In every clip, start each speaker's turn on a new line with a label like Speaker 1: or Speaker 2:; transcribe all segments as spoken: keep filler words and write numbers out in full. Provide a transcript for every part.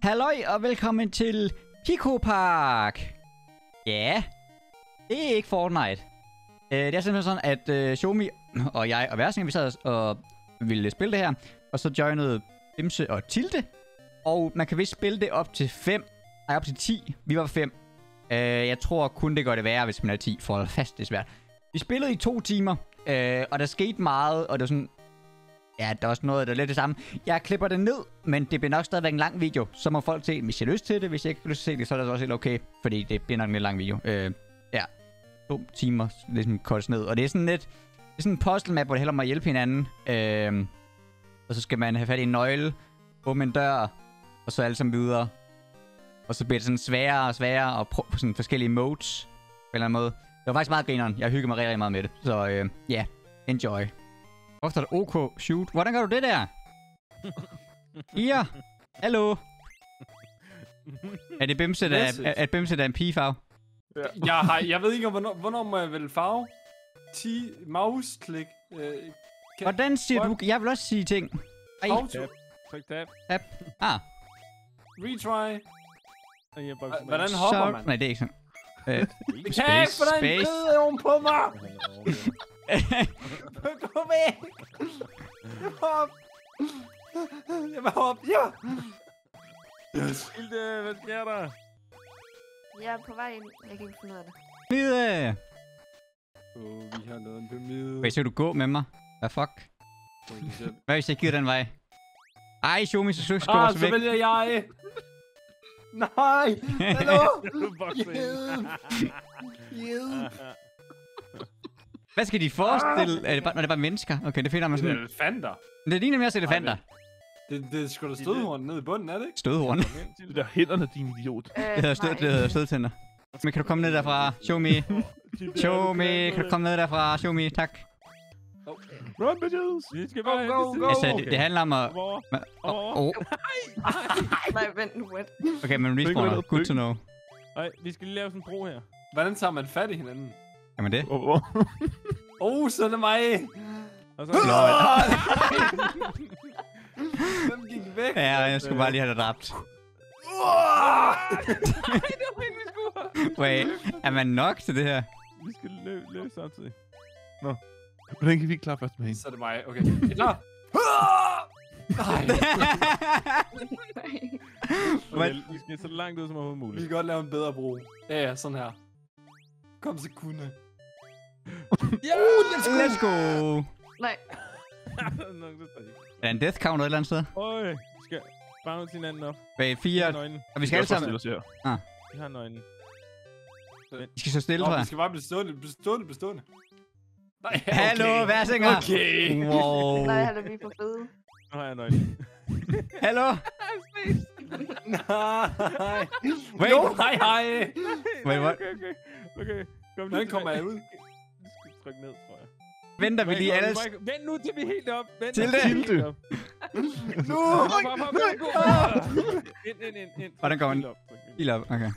Speaker 1: Halløj og velkommen til Pico Park. Ja, det er ikke Fortnite. Uh, det er simpelthen sådan, at uh, Xiaomi og jeg og Versinger, vi sad og ville spille det her. Og så joinede Bimse og Tilde. Og man kan vist spille det op til fem. Nej, op til ti. Vi var fem. Uh, jeg tror kun det gør det værre, hvis man er ti. For fast, det er svært. Vi spillede i to timer. Uh, og der skete meget, og det var sådan... Ja, der er også noget, der er lidt det samme. Jeg klipper det ned, men det bliver nok stadigvæk en lang video. Så må folk se, hvis jeg har lyst til det. Hvis jeg ikke har lyst til at se det, så er det også helt okay. Fordi det bliver nok en lidt lang video. Øh, ja, to timer ligesom kortes ned. Og det er sådan lidt... Det er sådan en puzzle map, hvor det heller må hjælpe hinanden. Øh, og så skal man have fat i en nøgle, åbne en dør, og så alle sammen videre. Og så bliver det sådan sværere og sværere, og prøve sådan forskellige modes på en eller anden måde. Det var faktisk meget grineren. Jeg hygger mig rigtig, rigtig meget med det. Så ja, øh, yeah, enjoy. Hvorfor er det OK shoot? Hvordan gør du det der? Ira? Hallo? Er det Bimse, der er, er, er Bimse, der er en pigefarve?
Speaker 2: Ja. Jeg, har, jeg ved ikke, hvornår, hvornår må jeg vælge farve? ti mouse-klik. Øh, kan,
Speaker 1: Hvordan siger du? Jeg vil også sige ting. Ej.
Speaker 2: Auto.
Speaker 3: Tryk tab.
Speaker 1: Tab. Ah.
Speaker 2: Retry.
Speaker 3: H
Speaker 2: Hvordan hopper
Speaker 1: Så...
Speaker 2: man?
Speaker 1: Nej, det er ikke sådan. Øh,
Speaker 2: Det kan ikke, for der er en bed oven på mig! Gå væk! Jeg var op! Jeg var op, ja! Yes.
Speaker 3: Hilde, hvad sker der?
Speaker 4: Jeg er på vej ind. Jeg kan ikke finde ud af det.
Speaker 1: Mide!
Speaker 2: Åh, oh, vi har lavet en pyramide.
Speaker 1: Hvad skal du gå med mig? Hvad fuck? Hvad hvis jeg giver den vej? Ej, Xiaomi, så søg
Speaker 2: Ah,
Speaker 1: så
Speaker 2: så
Speaker 1: væk.
Speaker 2: vælger jeg! Nej! Hallo!
Speaker 3: Hjælp!
Speaker 2: Hjælp!
Speaker 1: Hvad skal de forestille? Er det bare, når det er bare mennesker? Okay, det finder man
Speaker 2: Det er
Speaker 1: sådan.
Speaker 2: elefanter.
Speaker 1: Det ligner mere også elefanter.
Speaker 2: Det, det er sgu da stødhorn nede i bunden, er det ikke?
Speaker 1: Stødhorn.
Speaker 3: Det der hænderne, din idiot.
Speaker 4: Øh,
Speaker 1: Det hedder stød, det hedder stødtænder. Men kan du komme ned derfra? Xiaomi. Xiaomi, kan du komme ned derfra? Xiaomi, tak.
Speaker 3: Run, bitches! Vi skal bare
Speaker 2: Go, go, go!
Speaker 1: Altså, det, det handler om at...
Speaker 3: Hvor?
Speaker 1: Åh, oh.
Speaker 4: Nej, vent nu, vent.
Speaker 1: Okay, men respawner. Good to know.
Speaker 3: Nej, vi skal lige lave sådan en bro her.
Speaker 2: Hvordan tager man fat i hinanden?
Speaker 1: Jamen det.
Speaker 3: Hvor? Hvor?
Speaker 2: Åh, oh, så er det mig!
Speaker 3: Og så...
Speaker 2: Hvem gik væk?
Speaker 1: Ja, jeg skulle bare lige have dig dræbt. Wait, er man nok til det her?
Speaker 3: Vi skal løbe, løbe samtidig. Nå. Hvordan kan vi ikke klare først med en?
Speaker 2: Så er det mig. Okay. Er I klar? Nej.
Speaker 3: Okay, vi skal så langt ud som overhovedet
Speaker 2: Vi
Speaker 3: muligt.
Speaker 2: kan godt lave en bedre bro. Ja, ja, sådan her. Kom så kunne.
Speaker 1: Ja, uh, let's go.
Speaker 4: Nej.
Speaker 1: Er der en death counter et eller andet sted?
Speaker 3: Øj, vi skal bounce hinanden op.
Speaker 1: Wait,
Speaker 3: Vi har
Speaker 1: fire.
Speaker 3: nøglen.
Speaker 1: Og vi skal alle sammen... Ah.
Speaker 3: Vi har nøglen.
Speaker 1: Vi skal så stille, tror
Speaker 2: Nå,
Speaker 1: jeg.
Speaker 2: vi skal bare blive stående, blive stående, blive stående. Nej, okay.
Speaker 1: Hallo, Versinger.
Speaker 2: Okay.
Speaker 1: Wow.
Speaker 4: Nej, han er vi for fede.
Speaker 3: Nu har jeg nøglen.
Speaker 1: Hallo.
Speaker 2: Nej.
Speaker 1: Wait.
Speaker 2: Jo, hej, hej.
Speaker 1: Wait, what?
Speaker 3: Okay, okay. Okay, kom
Speaker 2: Hvordan kommer jeg ud?
Speaker 3: Vi skal trykke ned, tror jeg.
Speaker 1: Venter vi lige alle...
Speaker 3: Vent nu til vi er helt op. Vent
Speaker 1: Til
Speaker 3: nu,
Speaker 1: det.
Speaker 3: til vi er helt op.
Speaker 2: Nu.
Speaker 3: Hop, hop, hop, hop, hop. Ind, ind, ind, ind.
Speaker 1: Hvordan kommer
Speaker 3: Helt
Speaker 1: den?
Speaker 3: op, tryk ind.
Speaker 1: Helt op, okay.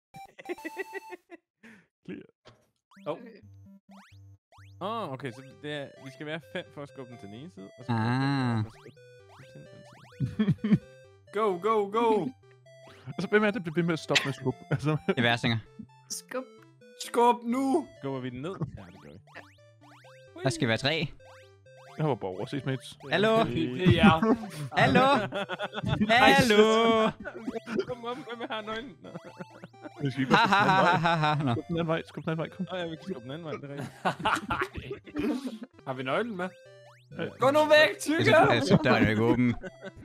Speaker 3: Clear.
Speaker 2: Oh.
Speaker 3: Åh, oh, okay, så det er, vi skal være fem for at skubbe den til den ene side, og så
Speaker 1: Ah.
Speaker 3: for at skubbe den til den anden side.
Speaker 2: Go, go, go.
Speaker 5: Altså, hvem er det, der bliver ved med at stoppe med skub? Altså,
Speaker 1: Det er Versinger.
Speaker 4: Skub.
Speaker 2: Skub nu.
Speaker 3: Skubber vi den ned? Ja, det gør vi.
Speaker 1: Der skal være tre.
Speaker 5: jeg var bare overset, mates.
Speaker 1: Hallo?
Speaker 2: Det er jer.
Speaker 1: Hallo? Hallo?
Speaker 3: Kom op, hvem har nøglen? Nå.
Speaker 5: Vi skal ikke
Speaker 1: Ha
Speaker 5: bare
Speaker 1: ha
Speaker 5: skubbe
Speaker 1: ha ha ha. Nå.
Speaker 5: den anden vej. Skub den anden vej, kom.
Speaker 3: Nå ja, vi kan skubbe den anden vej, det er rigtigt.
Speaker 2: Har vi nøglen med?
Speaker 3: Ja.
Speaker 2: Gå nu væk, tykke.
Speaker 1: Jeg synes, døren er ikke åben.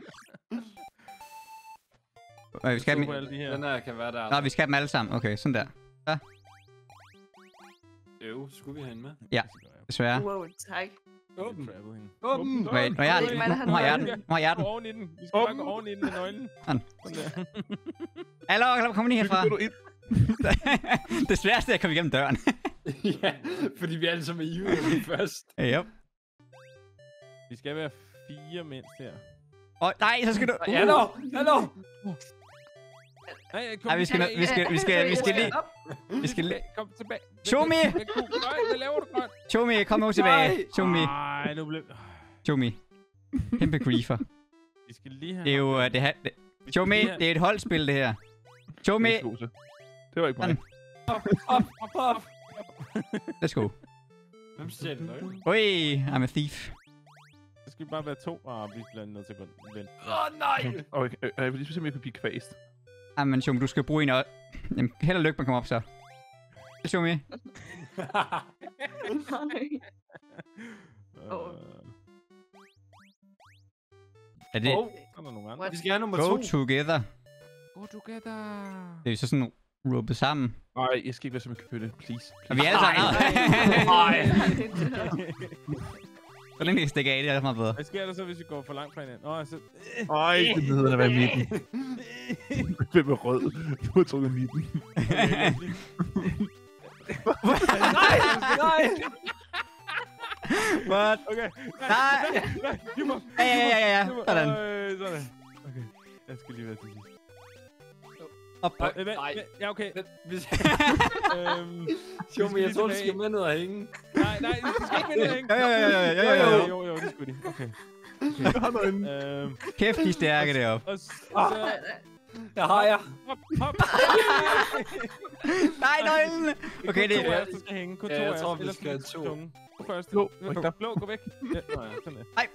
Speaker 1: Øh, Vi skal have
Speaker 3: Skubber
Speaker 1: dem...
Speaker 3: alle de her.
Speaker 2: Den her kan være der.
Speaker 1: Nå, vi skal have dem alle sammen. Okay, sådan der.
Speaker 2: Øv, skulle vi have hende med?
Speaker 1: Ja, desværre.
Speaker 4: Wow, tak.
Speaker 2: Åben.
Speaker 3: Travel hende.
Speaker 2: Åben.
Speaker 1: Wait, nu har jeg den. Nu har jeg den. Nu har jeg
Speaker 3: Gå
Speaker 1: den.
Speaker 3: oven i den. Vi skal bare gå oven i den med nøglen.
Speaker 1: Sådan.
Speaker 3: Sådan der.
Speaker 1: Hallo, kom lige herfra.
Speaker 5: Gå du ind.
Speaker 1: Det sværeste er at komme igennem døren.
Speaker 2: Ja, fordi vi alle sammen er ivige først.
Speaker 1: Yep.
Speaker 3: Vi skal være fire mindst her.
Speaker 1: Åh, nej, så skal du... Uh.
Speaker 2: Hallo, hallo.
Speaker 3: Nej, kom
Speaker 1: Ej, vi skal,
Speaker 3: tilbage.
Speaker 1: vi skal, vi skal, vi skal lige... Vi skal lige...
Speaker 3: Kom tilbage.
Speaker 1: Xiaomi!
Speaker 3: Nej, hvad laver du, grøn?
Speaker 1: Xiaomi, kom nu tilbage.
Speaker 2: Nej.
Speaker 1: Xiaomi,
Speaker 3: Nej, nu blev...
Speaker 1: Xiaomi. Kæmpe griefer.
Speaker 3: Vi skal lige have...
Speaker 1: Det er jo... uh, Det, ha- det, Show me, det er et holdspil, det her. Show me.
Speaker 5: Det er det var ikke mig.
Speaker 2: Op, op, op, op.
Speaker 1: Let's go.
Speaker 2: Hvem stjæler nøglen?
Speaker 1: Oi, I'm a thief.
Speaker 3: Så skal vi bare være to, og vi bliver nødt til at gå vente.
Speaker 2: Åh, oh, nej!
Speaker 5: Okay, øh, jeg vil lige se, om jeg kan blive kvæst.
Speaker 1: Jamen, Show me, du skal bruge en og... Jamen, held og lykke med at komme op, så. Show me.
Speaker 4: Nej.
Speaker 3: Øh,
Speaker 4: Åh.
Speaker 1: Er det...
Speaker 2: Oh,
Speaker 3: så er der nogle andre.
Speaker 4: What?
Speaker 2: vi skal have nummer
Speaker 1: Go
Speaker 2: to.
Speaker 1: together.
Speaker 3: Go together.
Speaker 1: Det er så sådan råbet sammen.
Speaker 5: Nej, jeg skal ikke være som en kølle, please.
Speaker 1: Og vi er alle sammen...
Speaker 2: Nej.
Speaker 1: Så længe det stikker af, det er meget bedre.
Speaker 3: Hvad sker der så, hvis vi går for langt fra hinanden? Åh, så...
Speaker 5: Ej, det hedder at være i midten. Hvem er rød? Du har trukket midten.
Speaker 2: Nej, nej!
Speaker 1: What?
Speaker 3: Okay.
Speaker 1: Nej!
Speaker 3: Nej, giv mig.
Speaker 1: Ja, ja, ja, ja, ja.
Speaker 3: Giv mig.
Speaker 1: Sådan.
Speaker 3: Øh, sådan. Okay. Jeg skal lige være til sidst.
Speaker 1: Op.
Speaker 2: Nej,
Speaker 3: Øh, vent,
Speaker 2: nej.
Speaker 3: vent. Ja, okay.
Speaker 2: Hvis-
Speaker 3: Øhm,
Speaker 2: Show me, jeg tror, du
Speaker 3: tilbage.
Speaker 2: skal med ned og hænge.
Speaker 3: nej, nej, det skal ikke med det, ikke?
Speaker 1: Ja, ja, ja, ja, ja, ja, ja.
Speaker 3: Jo, jo, det skulle de. Okay.
Speaker 5: Jeg har noget
Speaker 3: Øhm,
Speaker 1: Kæft, de er stærke deroppe.
Speaker 3: og s- og så...
Speaker 2: Der har jeg.
Speaker 3: Hop, hop.
Speaker 1: Nej, nøglen! Okay, det
Speaker 3: Kun to af
Speaker 1: er...
Speaker 3: os, der skal hænge. Kun
Speaker 2: Ja,
Speaker 3: to
Speaker 2: jeg
Speaker 3: af
Speaker 2: tror,
Speaker 3: os,
Speaker 2: vi
Speaker 3: ellers
Speaker 2: skal have
Speaker 3: bliver
Speaker 2: to.
Speaker 3: vi tunge. Gå først.
Speaker 5: Blå,
Speaker 3: Blå,
Speaker 5: ryk dig.
Speaker 3: blå, gå væk. Ja, nå ja, sådan der.
Speaker 1: Ej,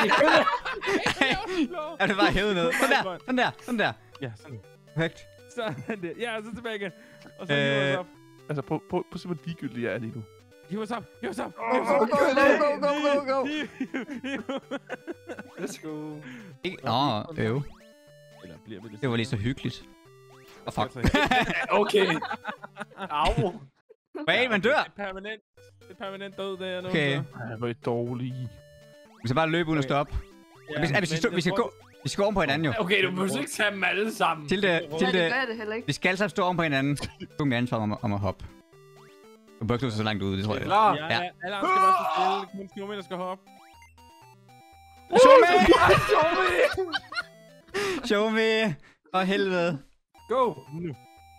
Speaker 3: Blå.
Speaker 1: er det bare hævet ned? Sådan der, sådan der, sådan der.
Speaker 3: Ja, sådan.
Speaker 1: Perfekt.
Speaker 3: Sådan der. Ja, og så tilbage igen. Og så
Speaker 1: Øh.
Speaker 3: hiver os op.
Speaker 5: Altså, prøv, prøv, prøv at se, hvor ligegyldig jeg er lige nu.
Speaker 3: Hiv os op. Hiv os op.
Speaker 1: Go, go, go, go, go, go, go.
Speaker 3: Hiv, hiv.
Speaker 2: Let's go.
Speaker 1: Ikke... Nå, øv.
Speaker 3: Eller bliver vi det?
Speaker 1: Det var lige så hyggeligt. Og fuck.
Speaker 2: Okay. Au.
Speaker 1: Wait, man dør!
Speaker 3: Det er permanent. Det er permanent død, det er nu.
Speaker 1: Okay.
Speaker 5: Ej, hvor er I dårlige.
Speaker 1: Vi skal bare løbe uden at stoppe.
Speaker 3: Ja,
Speaker 1: Vi skal, vi skal, stå, vi skal gå... Vi skal gå oven på hinanden, jo.
Speaker 2: Okay, du behøver ikke tage dem alle sammen.
Speaker 1: Til det,
Speaker 4: Ja,
Speaker 1: til
Speaker 4: det
Speaker 1: det...
Speaker 4: gør det heller ikke.
Speaker 1: Vi skal alle sammen stå oven på hinanden. Du med ansvar om, at- om at hoppe. Du bør ikke stå så langt ude, det tror jeg.
Speaker 2: Klar.
Speaker 3: Ja,
Speaker 1: Ja.
Speaker 3: ja. Alle andre skal også stille. Kun Skilometer der skal hoppe.
Speaker 1: Show me!
Speaker 2: Show me.
Speaker 1: Show me! For helvede.
Speaker 2: Go.
Speaker 3: Nu.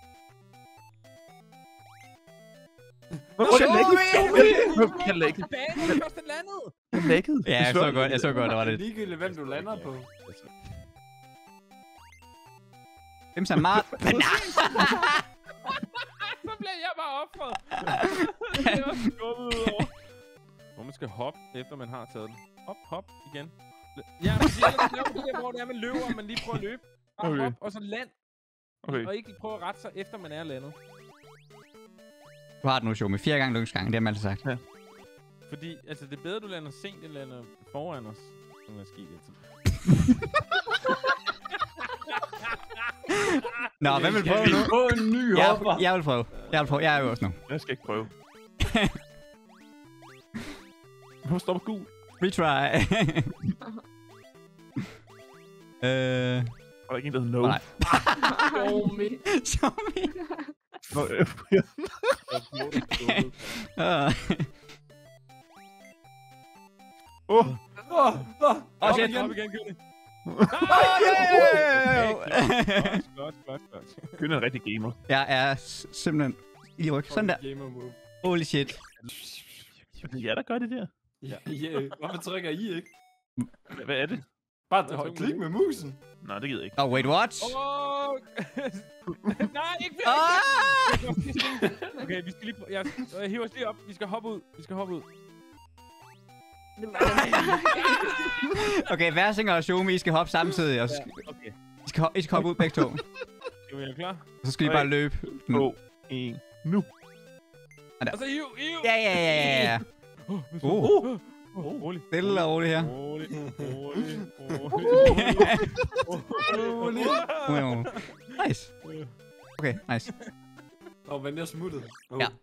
Speaker 1: Show me!
Speaker 5: Jeg lægget.
Speaker 3: Tilbage, når vi først er landet.
Speaker 5: Jeg lægget.
Speaker 1: Ja, jeg så godt, jeg så godt, der var
Speaker 2: Det er
Speaker 1: det.
Speaker 2: ligegyldigt, hvem du lander på.
Speaker 1: Hvem så meget...
Speaker 3: Så bliver jeg bare offret. Det var skubbet ud over. Hvor man skal hoppe, efter man har taget den. Hop, hop, igen. Ja, man siger, at det er hvor det er, man løber, og man lige prøver at løbe. Bare
Speaker 5: Okay.
Speaker 3: hop, og så land.
Speaker 5: Okay.
Speaker 3: Og ikke prøve at rette sig, efter man er landet.
Speaker 1: Du har det nu, Show me. Fire gange lykkesgang, det har man altid sagt.
Speaker 3: Fordi, altså, det er bedre, du lander sent, end lander foran os. Som er sket altid.
Speaker 1: Nå, hvem vil prøve
Speaker 2: Skal
Speaker 1: nu?
Speaker 2: vi få en ny
Speaker 1: Jeg,
Speaker 2: hopper?
Speaker 1: jeg vil prøve. Jeg vil prøve. Jeg er øverst nu.
Speaker 5: Jeg skal ikke prøve. Hvorfor stopper gul?
Speaker 1: Retry. øh...
Speaker 5: Og der er ikke en, der hedder no.
Speaker 1: Nej.
Speaker 2: Show me.
Speaker 1: Show me.
Speaker 5: Nå, øh, ja.
Speaker 1: Uh.
Speaker 5: Åh,
Speaker 2: Åh, åh,
Speaker 1: Åh,
Speaker 2: op
Speaker 1: shit.
Speaker 2: igen.
Speaker 3: Op igen, Gylling.
Speaker 1: Yeah!
Speaker 3: Godt, godt, godt.
Speaker 5: Gylden er en rigtig gamer.
Speaker 1: Jeg er s- simpelthen i ryg. Sådan der.
Speaker 2: Gamer move.
Speaker 1: Holy shit.
Speaker 5: Ja, der gør det der.
Speaker 2: Ja, yeah. Hvorfor trykker I ikke?
Speaker 5: Hvad, hvad er det?
Speaker 2: Bare hold klik med musen.
Speaker 5: Nej, det gider jeg ikke.
Speaker 1: Oh, wait, what?
Speaker 3: Åh! Nej, ikke
Speaker 1: Ah!
Speaker 3: Okay, vi skal lige prøve. Jeg, jeg hiver os lige op. Vi skal hoppe ud. Vi skal hoppe ud.
Speaker 1: Okay, Versinger og Show me, I skal hoppe samtidig. Og så skal,
Speaker 3: Okay.
Speaker 1: I, skal, hoppe, I skal hoppe ud begge to. Og
Speaker 3: Er vi klar?
Speaker 1: så skal I bare løbe.
Speaker 5: To, en, nu.
Speaker 3: Og så hiv, hiv!
Speaker 1: Ja, ja, ja, ja, ja.
Speaker 3: Oh,
Speaker 1: Uh,
Speaker 3: oh, rolig.
Speaker 1: stille og roligt her.
Speaker 3: Rolig, rolig, rolig.
Speaker 2: Rolig.
Speaker 1: Wow. Nice. Okay, nice.
Speaker 2: Åh, men jeg smuttede. Oh.
Speaker 1: Ja.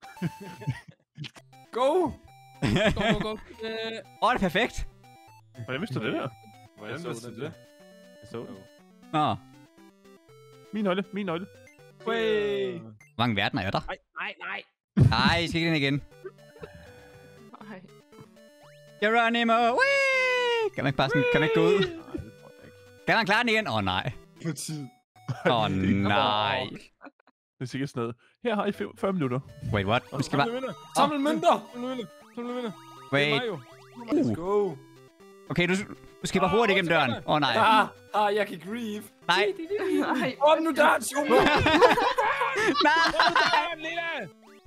Speaker 2: Go!
Speaker 3: Go, go, go. Øh,
Speaker 1: Åh, oh, det er perfekt.
Speaker 5: Hvordan vidste du det der?
Speaker 2: Hvordan vidste du det?
Speaker 3: Jeg så den.
Speaker 1: Nå,
Speaker 5: Min nøgle, min nøgle.
Speaker 2: Wey!
Speaker 1: hvor mange verdener er der?
Speaker 3: Nej, nej, nej.
Speaker 1: Nej, I skal ikke ind igen.
Speaker 4: Nej.
Speaker 1: Geronimo! Whee! Kan man ikke bare sådan, kan man ikke gå ud?
Speaker 3: Nej, det tror jeg ikke.
Speaker 1: Kan man klare den igen? Åh, oh, nej.
Speaker 2: På tid.
Speaker 1: Åh, oh, nej.
Speaker 5: Det er sikkert sådan noget. Her har I fem- fyrre minutter.
Speaker 1: Wait, what? Vi skal bare...
Speaker 3: Samle vinder.
Speaker 2: Samle mønter!
Speaker 3: Samle vinder. Samle vinder. Det er
Speaker 1: Wait.
Speaker 3: mig jo.
Speaker 2: Let's go.
Speaker 1: Okay, du... Du skal bare hurtigt igennem døren. Åh, oh, nej.
Speaker 2: Ah, ah, jeg kan grieve.
Speaker 1: Nej.
Speaker 4: Nej.
Speaker 2: Åbn nu døren, Shumi!
Speaker 1: Nej.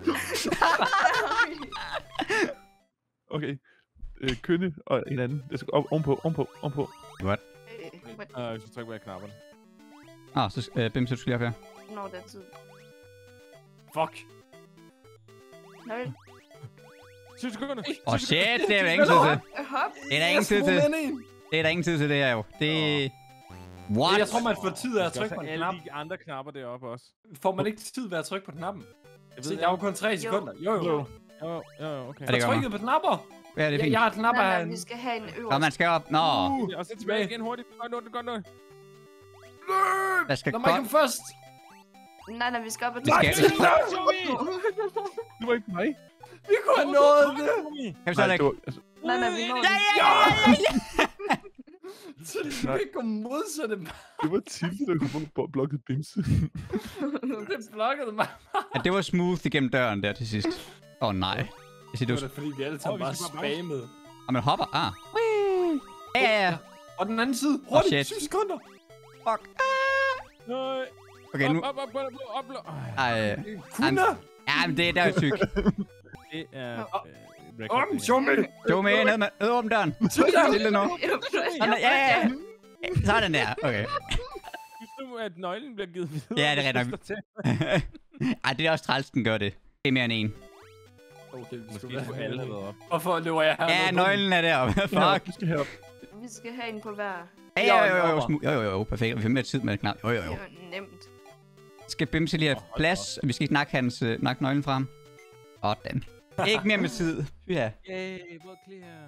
Speaker 5: Okay. Øh, kønne og en anden. Det skal op ovenpå, ovenpå, ovenpå.
Speaker 1: What?
Speaker 4: Øh, what?
Speaker 3: Uh, jeg skal trykke på knapperne.
Speaker 1: Åh, oh, så uh, Bim, så du skal lige op her.
Speaker 4: Når det er tid.
Speaker 2: Fuck.
Speaker 4: Nej.
Speaker 3: syv sekunder.
Speaker 1: Åh, oh, shit, det er der ingen tid til.
Speaker 4: Hop.
Speaker 1: Det er der ingen tid til. Det er der ingen tid til, det her jo. Det... What?
Speaker 2: Jeg tror, man får tid af at
Speaker 3: Jeg skal
Speaker 2: trykke på
Speaker 3: også
Speaker 2: en
Speaker 3: have
Speaker 2: knap.
Speaker 3: alle de andre knapper deroppe også.
Speaker 2: Får man ikke tid ved at trykke på knappen?
Speaker 3: Jeg
Speaker 2: Se,
Speaker 3: ved
Speaker 2: der er jo kun tre sekunder. Jo, jo.
Speaker 5: Jo.
Speaker 3: Jo, jo, jo, okay.
Speaker 1: Ja, det
Speaker 2: Jeg
Speaker 1: gør
Speaker 2: trykkede på knapper.
Speaker 1: Ja, det er
Speaker 2: Jeg,
Speaker 1: fint.
Speaker 2: jeg har knapper
Speaker 4: Nej, nej,
Speaker 2: herinde.
Speaker 4: vi skal have en
Speaker 1: Nå,
Speaker 4: øverst.
Speaker 1: man skal op. Nå,
Speaker 2: Uh,
Speaker 3: Og så tilbage igen hurtigt. Godt nu, godt nu.
Speaker 2: Løb!
Speaker 1: der skal
Speaker 2: Lad mig
Speaker 1: godt...
Speaker 2: komme først.
Speaker 4: Nej, nej, vi skal op og
Speaker 1: Vi skal-
Speaker 5: Det var ikke mig.
Speaker 2: Vi kunne have nået det.
Speaker 1: Kan vi så
Speaker 5: Nej,
Speaker 1: lægge...
Speaker 5: det var, altså,
Speaker 4: Nej, nej, vi når
Speaker 1: Ja,
Speaker 4: den.
Speaker 1: ja, ja, ja, ja.
Speaker 2: Så du kan ikke gå modsatte.
Speaker 5: det var Tilde, der kunne få blokket Bimse.
Speaker 2: Det blokkede mig.
Speaker 1: Ja, det var smooth igennem døren der til sidst. Åh, oh, nej. Jeg siger,
Speaker 2: Det
Speaker 1: du...
Speaker 2: var da fordi, vi alle
Speaker 3: Åh,
Speaker 2: sammen
Speaker 3: vi
Speaker 2: bare
Speaker 3: skal bare
Speaker 2: spammede.
Speaker 1: Og man hopper. Ah. Whee! Ja, ja, ja.
Speaker 2: Og den anden side.
Speaker 1: Oh,
Speaker 2: Hurtigt,
Speaker 1: shit.
Speaker 2: syv sekunder.
Speaker 1: Fuck. Ah.
Speaker 3: Nej.
Speaker 1: Okay, nu...
Speaker 3: Op, op, op, op, op, op.
Speaker 1: Ej,
Speaker 2: Kunne.
Speaker 1: ja, men det, det er jo sygt.
Speaker 3: Det er... øh,
Speaker 2: Om,
Speaker 3: record,
Speaker 2: Shumi.
Speaker 1: Jo, med ned med... Ned åbn døren. Stille nu. Sådan, ja, ja, ja. Sådan der. Okay.
Speaker 3: Synes du, at nøglen bliver givet videre?
Speaker 1: Ja, det er
Speaker 3: hvis
Speaker 1: rigtig
Speaker 3: du står til?
Speaker 1: Ej, det er også træls, den gør det. Det er mere end en.
Speaker 2: Okay, vi
Speaker 3: Måske
Speaker 2: skulle
Speaker 3: skulle alle have været op.
Speaker 2: Hvorfor løber jeg her?
Speaker 1: Ja, nøglen er deroppe. Fuck.
Speaker 5: Vi skal herop.
Speaker 4: Vi skal have en på hver.
Speaker 1: Ja, jo, jo, jo, jo, jo, jo, jo, perfekt. Vi får mere tid med knap. Jo, jo,
Speaker 4: Det
Speaker 1: jo.
Speaker 4: er nemt.
Speaker 1: Skal Bimse lige have plads? Vi skal ikke nakke hans uh, nakke nøglen frem. Sådan. Ikke mere med tid. Ja.
Speaker 3: Yay, både clear.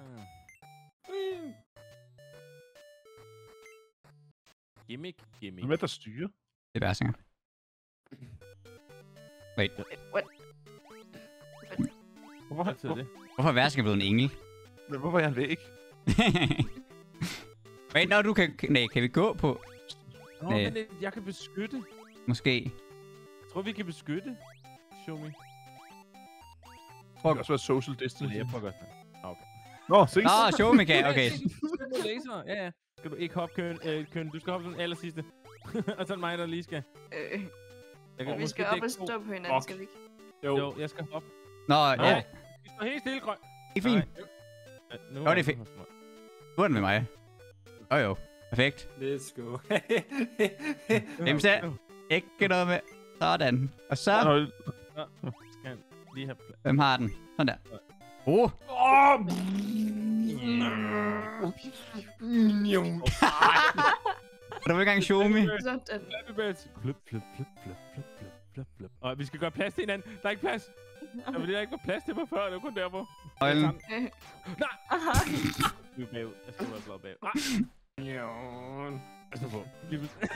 Speaker 3: Gimmick, gimmick.
Speaker 5: Hvem er der styrer?
Speaker 1: Det er værsinger. Wait.
Speaker 4: What?
Speaker 5: Hvorfor,
Speaker 3: Hvad betyder
Speaker 5: hvor,
Speaker 3: det?
Speaker 1: Hvorfor er værsinger blevet en engel?
Speaker 5: men hvorfor er jeg en væg?
Speaker 1: Wait, når du kan... Nej, kan vi gå på...
Speaker 3: Nå,
Speaker 1: Nej.
Speaker 3: men det, jeg kan beskytte.
Speaker 1: Måske.
Speaker 3: Jeg tror, vi kan beskytte. Show me.
Speaker 5: Det kan også være social distance.
Speaker 3: Jeg prøver godt. Ah, okay.
Speaker 5: Nå, ses.
Speaker 1: Nå, show me kan. Okay.
Speaker 3: Laser, ja, ja. Skal du ikke hoppe, Køn? Øh, Køn, du skal hoppe som aller sidste. Og så er det mig, der lige skal.
Speaker 4: Øh,
Speaker 3: Jeg kan
Speaker 4: vi
Speaker 3: måske
Speaker 4: skal op
Speaker 3: dække
Speaker 4: og
Speaker 3: to.
Speaker 4: stå på hinanden,
Speaker 2: Fuck.
Speaker 4: skal vi ikke?
Speaker 2: Jo.
Speaker 3: Jo, jeg skal hoppe.
Speaker 1: Nå, ja.
Speaker 3: Nej, vi står helt stille, grøn.
Speaker 1: Ikke fint.
Speaker 3: Nej, nu
Speaker 1: Jo, det er fint. Nu er den med mig. Jo, jo. Perfekt.
Speaker 2: Let's go.
Speaker 1: Hvem så? Ikke noget med. Sådan. Og så...
Speaker 5: Nå,
Speaker 3: Skal han lige have plads.
Speaker 1: Hvem har den? Sådan der. Oh!
Speaker 2: Åh!
Speaker 1: Er du ikke engang show me?
Speaker 4: Sådan.
Speaker 3: Flappy Birds. Flip, flip, flip, flip, flip, flip, flip, flip. Og vi skal gøre plads til hinanden. Der er ikke plads. Der var det, der ikke var plads til mig før. Det var kun der, hvor...
Speaker 1: Nøglen.
Speaker 3: Nej! Vi er bagud. Jeg skal være glad bagud. Nej! Pas nu på. Lige pludselig.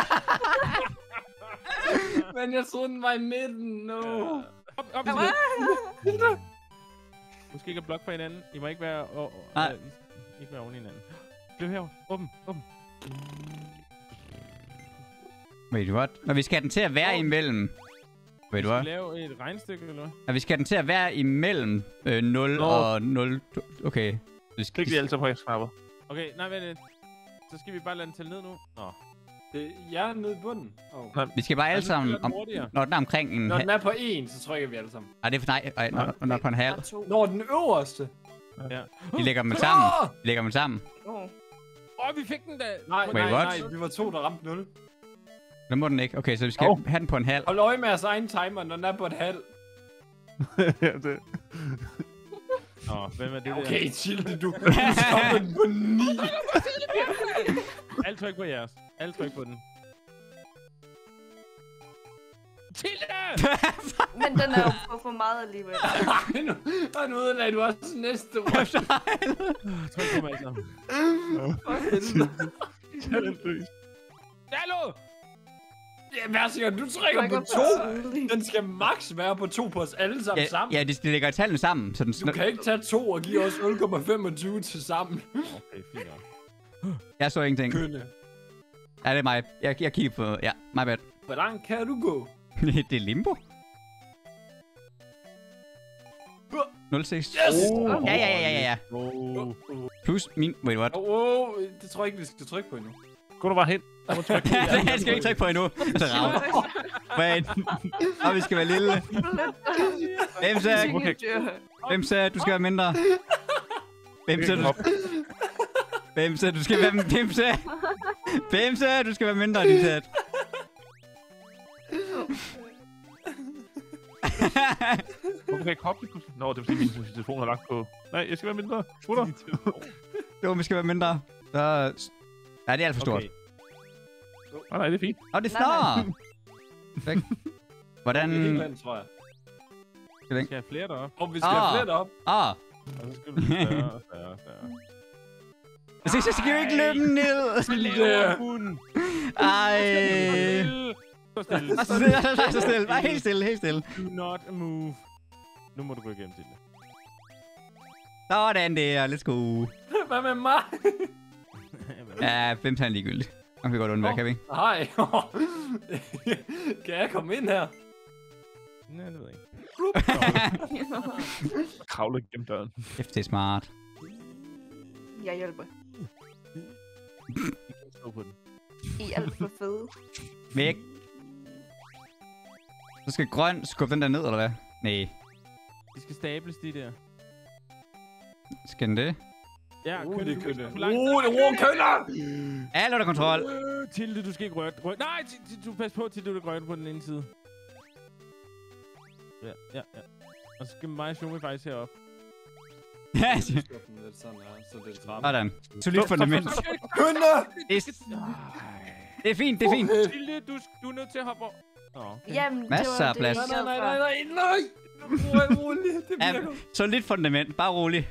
Speaker 2: Men jeg troede, den var i midten. No.
Speaker 3: Op, op, op. Du skal ikke have blok for hinanden. I må ikke være... Oh, oh,
Speaker 1: Nej.
Speaker 3: uh, I skal ikke være oven i hinanden. Bliv herovre. Åben, åben.
Speaker 1: Wait, what? Når vi skal have den til at være imellem... Wait,
Speaker 3: Vi
Speaker 1: what?
Speaker 3: skal lave et regnstykke, eller hvad?
Speaker 1: Når vi skal have den til at være imellem øh, nul
Speaker 5: Nå.
Speaker 1: og nul... Okay. Vi skal...
Speaker 5: Klik lige alle sammen på jeres knapper.
Speaker 3: Okay, nej, vent lidt. Så skal vi bare lade den tælle ned nu. Nå.
Speaker 2: Det, jeg er nede i bunden. Oh.
Speaker 1: Vi skal bare alle
Speaker 3: Altså,
Speaker 1: sammen...
Speaker 3: gør den
Speaker 1: Om,
Speaker 3: hurtigere.
Speaker 1: når den er omkring en...
Speaker 2: Når
Speaker 1: ha-
Speaker 2: den er på en, så trykker vi alle sammen.
Speaker 1: Ej, det er for nej. Ej, når, når den er på en halv.
Speaker 4: Og to.
Speaker 2: Når den øverste.
Speaker 3: Ja.
Speaker 1: Vi lægger dem sammen.
Speaker 2: Ah!
Speaker 1: Vi lægger dem sammen.
Speaker 4: Åh.
Speaker 3: Åh, oh, vi fik den da.
Speaker 2: Nej,
Speaker 1: Wait,
Speaker 2: nej,
Speaker 1: what?
Speaker 2: nej. Vi var to, der ramte nul.
Speaker 1: Den må den ikke. Okay, så vi skal
Speaker 5: Hov.
Speaker 1: have den på en halv.
Speaker 2: Hold øje med jeres egen timer, når den er på et halv.
Speaker 5: Ja, det.
Speaker 3: Nå, hvem er det
Speaker 2: Okay, chill det, du. Du stopper den på ni.
Speaker 3: der? Alt tryk på jeres. Alt tryk på den. Tilde!
Speaker 4: Men den er jo på for meget alligevel.
Speaker 2: Ej, nu, og nu ødelagde du også næste ord.
Speaker 3: Tryk på mig alle sammen.
Speaker 2: For helvede.
Speaker 5: Talentløs.
Speaker 3: Hallo!
Speaker 2: Ja, Værsinger, du trykker
Speaker 4: Trykker
Speaker 2: på
Speaker 4: på
Speaker 2: to.
Speaker 4: tidligt.
Speaker 2: Den skal max være på to på os alle sammen
Speaker 1: Ja,
Speaker 2: sammen.
Speaker 1: ja, de, de lægger tallene sammen. Så den
Speaker 2: Du kan ikke tage to og give os nul komma femogtyve til sammen.
Speaker 3: Okay, fint nok.
Speaker 1: Jeg så ingenting.
Speaker 2: Kønne.
Speaker 1: Ja, det er mig. Jeg, jeg kigger på... Ja, my bad.
Speaker 2: Hvor langt kan du gå?
Speaker 1: Det er limbo. nul seks.
Speaker 2: Yes!
Speaker 1: Ja, ja, ja, ja, ja.
Speaker 3: Oh.
Speaker 1: Plus min... Wait, what?
Speaker 2: Åh, oh, oh, det tror jeg ikke, vi skal trykke på endnu.
Speaker 5: Gå du bare hen. Jeg må trykke på.
Speaker 1: Det skal jeg ikke trykke på endnu. Så rav. Wait. Og vi skal være lille. Hvem sagde...
Speaker 5: Okay.
Speaker 1: Hvem sagde, du skal være mindre? Hvem sagde, du... Hvem sagde, du skal være... Hvem sagde... Hvem sagde, du skal være mindre, din tat?
Speaker 5: Hvorfor kan jeg ikke hoppe? Nå, det er fordi min telefon har lagt på. Nej, jeg skal være mindre. Smutter.
Speaker 1: Jo, vi skal være mindre. Så... Ja, det er alt for stort.
Speaker 3: Okay.
Speaker 5: Nej, nej, det er fint.
Speaker 1: Åh, det er snart! Væk. Hvordan...
Speaker 2: Det er helt andet, tror jeg.
Speaker 3: Vi skal have flere deroppe.
Speaker 2: Og vi skal
Speaker 1: Ah.
Speaker 2: have flere derop.
Speaker 1: Ah!
Speaker 3: Og så skal du større, større, større.
Speaker 1: Så, så skal vi ikke løbe ned!
Speaker 3: Hvad laver hun?
Speaker 1: Ej!
Speaker 3: Stå stille.
Speaker 1: Så stille, så stille. Bare helt stille, helt stille.
Speaker 3: Do not move. Nu må du gå igennem til det.
Speaker 1: Sådan der, let's go.
Speaker 2: Hvad med mig?
Speaker 1: Ja, hvem tager ligegyldigt? Nu kan vi godt undvære, kan vi ikke?
Speaker 2: Hej. Kan jeg komme ind her?
Speaker 3: Nej, det ved jeg ikke.
Speaker 5: Kravle gennem døren.
Speaker 1: F, det er smart.
Speaker 4: Jeg hjælper.
Speaker 3: Jeg kan ikke stå på den.
Speaker 4: I er alt for fede.
Speaker 1: Væk. Så skal grøn skubbe den der ned, eller hvad? Nej.
Speaker 3: De skal stables, de der.
Speaker 1: Skal den det?
Speaker 3: Ja,
Speaker 2: Uh,
Speaker 3: køn,
Speaker 2: det
Speaker 3: du
Speaker 2: kønner.
Speaker 3: skal langt-
Speaker 2: Uh, det roer kønner!
Speaker 1: Alt under kontrol.
Speaker 3: Øh, Tilde, du skal ikke røre rør. Nej, Ti- Ti- du pas på, Tilde, du er grøn på den ene side. Ja, ja, ja. Og så skal mig og Shumi faktisk herop.
Speaker 1: Ja,
Speaker 2: Skub den lidt sådan her, så det er trappen.
Speaker 1: sådan. Solidt fundament.
Speaker 2: Kønner!
Speaker 1: Det er, det er fint, det er fint.
Speaker 3: Tilde, du, du er nødt til at hoppe over. Nå, okay.
Speaker 4: Jamen, det
Speaker 1: Masser
Speaker 4: var
Speaker 1: af
Speaker 4: det,
Speaker 1: plads.
Speaker 4: jeg
Speaker 2: Nej,
Speaker 4: gad
Speaker 2: nej,
Speaker 4: for.
Speaker 2: nej, nej, nej! Nu bruger jeg roligt, det
Speaker 1: Ja,
Speaker 2: virker.
Speaker 1: solidt fundament. Bare rolig.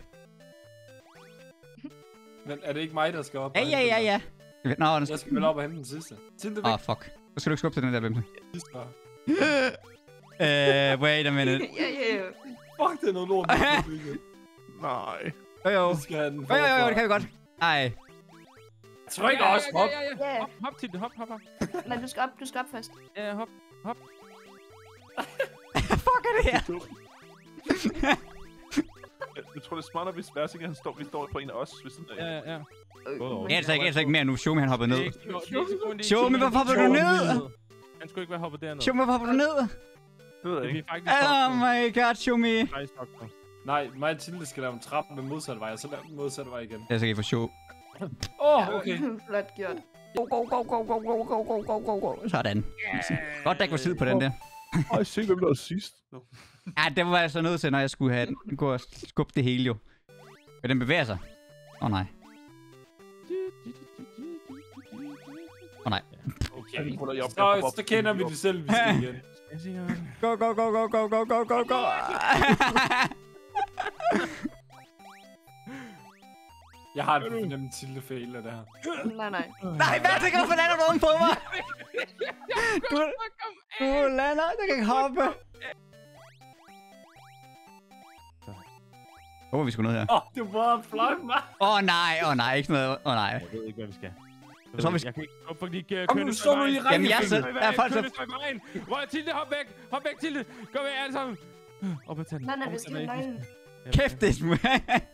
Speaker 2: Men er det ikke mig, der skal op?
Speaker 1: Ja,
Speaker 2: og
Speaker 1: ja,
Speaker 2: hente
Speaker 1: ja,
Speaker 2: den?
Speaker 1: ja. Nå, den
Speaker 2: Jeg skal vel op og hente den sidste. Til det væk.
Speaker 1: Åh, oh, fuck. Så skal du ikke skubbe til den der bimse.
Speaker 2: Sidste.
Speaker 1: Uh, wait a minute.
Speaker 4: Ja, ja, ja.
Speaker 2: Fuck, det er noget lort.
Speaker 5: Nej.
Speaker 1: Jo, jo.
Speaker 2: Vi skal have den
Speaker 1: Jo, jo, jo,
Speaker 2: forfra.
Speaker 1: det kan vi godt. Ej.
Speaker 2: Tryk
Speaker 3: Ja, ja,
Speaker 2: også,
Speaker 3: ja,
Speaker 2: hop.
Speaker 3: ja, ja.
Speaker 4: Ja.
Speaker 3: Hop, hop, Tilde, hop, hop, hop.
Speaker 4: Nej, du skal op, du skal op først.
Speaker 3: Ja, hop, hop.
Speaker 1: Fuck er det her?
Speaker 5: Jeg tror, det er smartere, hvis Versinger han står, vi står på en af os. Hvis sådan
Speaker 3: Ja,
Speaker 5: der.
Speaker 3: ja, ja.
Speaker 4: Øh,
Speaker 3: Både over.
Speaker 1: Det er altså ikke, altså ikke mere nu. Shumi, han hopper ned.
Speaker 3: Det er ikke- det er ikke så god en idé.
Speaker 1: Shumi, hvorfor hopper du ned?
Speaker 3: Han skulle ikke være hoppet derned.
Speaker 1: Shumi, hvorfor hopper du ned?
Speaker 5: Det ved jeg
Speaker 3: Det
Speaker 5: ikke.
Speaker 3: er faktisk
Speaker 1: Oh
Speaker 3: nok nu.
Speaker 1: my god, Shumi.
Speaker 3: Faktisk nok nu.
Speaker 2: Nej, mig og Tilde skal lave en trappe med modsatte vej, og så lave den modsatte vej igen.
Speaker 1: Jeg skal ikke få show.
Speaker 2: Åh, oh, okay.
Speaker 4: Flot gjort.
Speaker 1: Go, go, go, go, go, go, go, go, go, go, go. Sådan. Godt, der ikke var tid på den der.
Speaker 5: Ej, se hvem der var sidst. Nå.
Speaker 1: Ja, det var jeg så nødt til, når jeg skulle have den. Gå og skubbe det hele jo. Men den bevæger sig. Åh oh, nej. Åh oh, nej.
Speaker 2: Okay.
Speaker 5: Nu ruller jeg op, jeg
Speaker 2: Så,
Speaker 5: hopper op.
Speaker 2: så kender vi det selv, vi skal igen.
Speaker 3: Jeg siger,
Speaker 1: Go, go, go, go, go, go, go, go, go.
Speaker 2: Jeg har en fornemmelse Tilde fail af det her.
Speaker 4: Nej, nej.
Speaker 1: Nej, hvad tænker du for lander du oven på mig? Du, du lander, du kan ikke hoppe. Hvor var vi sgu ned her?
Speaker 2: Åh, oh, det var flot, mig.
Speaker 1: Åh oh, nej, åh oh, nej, ikke sådan noget. Åh oh, nej.
Speaker 3: Jeg ved ikke, hvad vi skal.
Speaker 1: Jeg tror, vi skal...
Speaker 3: Jeg kan ikke stoppe, fordi de uh,
Speaker 2: Kom
Speaker 3: kører
Speaker 2: nu,
Speaker 3: det
Speaker 2: stå nu i
Speaker 3: vejen.
Speaker 1: Jamen, jeg
Speaker 2: rækkefølge.
Speaker 1: sidder... Der er folk,
Speaker 3: Kører
Speaker 1: så...
Speaker 3: det fra vejen. Rør, Tilde, hop væk. Hop væk, Tilde. Gå væk, alle sammen. Op ad tanden.
Speaker 4: Nej, nej,
Speaker 3: Op
Speaker 4: vi
Speaker 3: ad
Speaker 4: skal have
Speaker 3: tanden.
Speaker 4: nøglen.
Speaker 1: Kæft, det er smukt.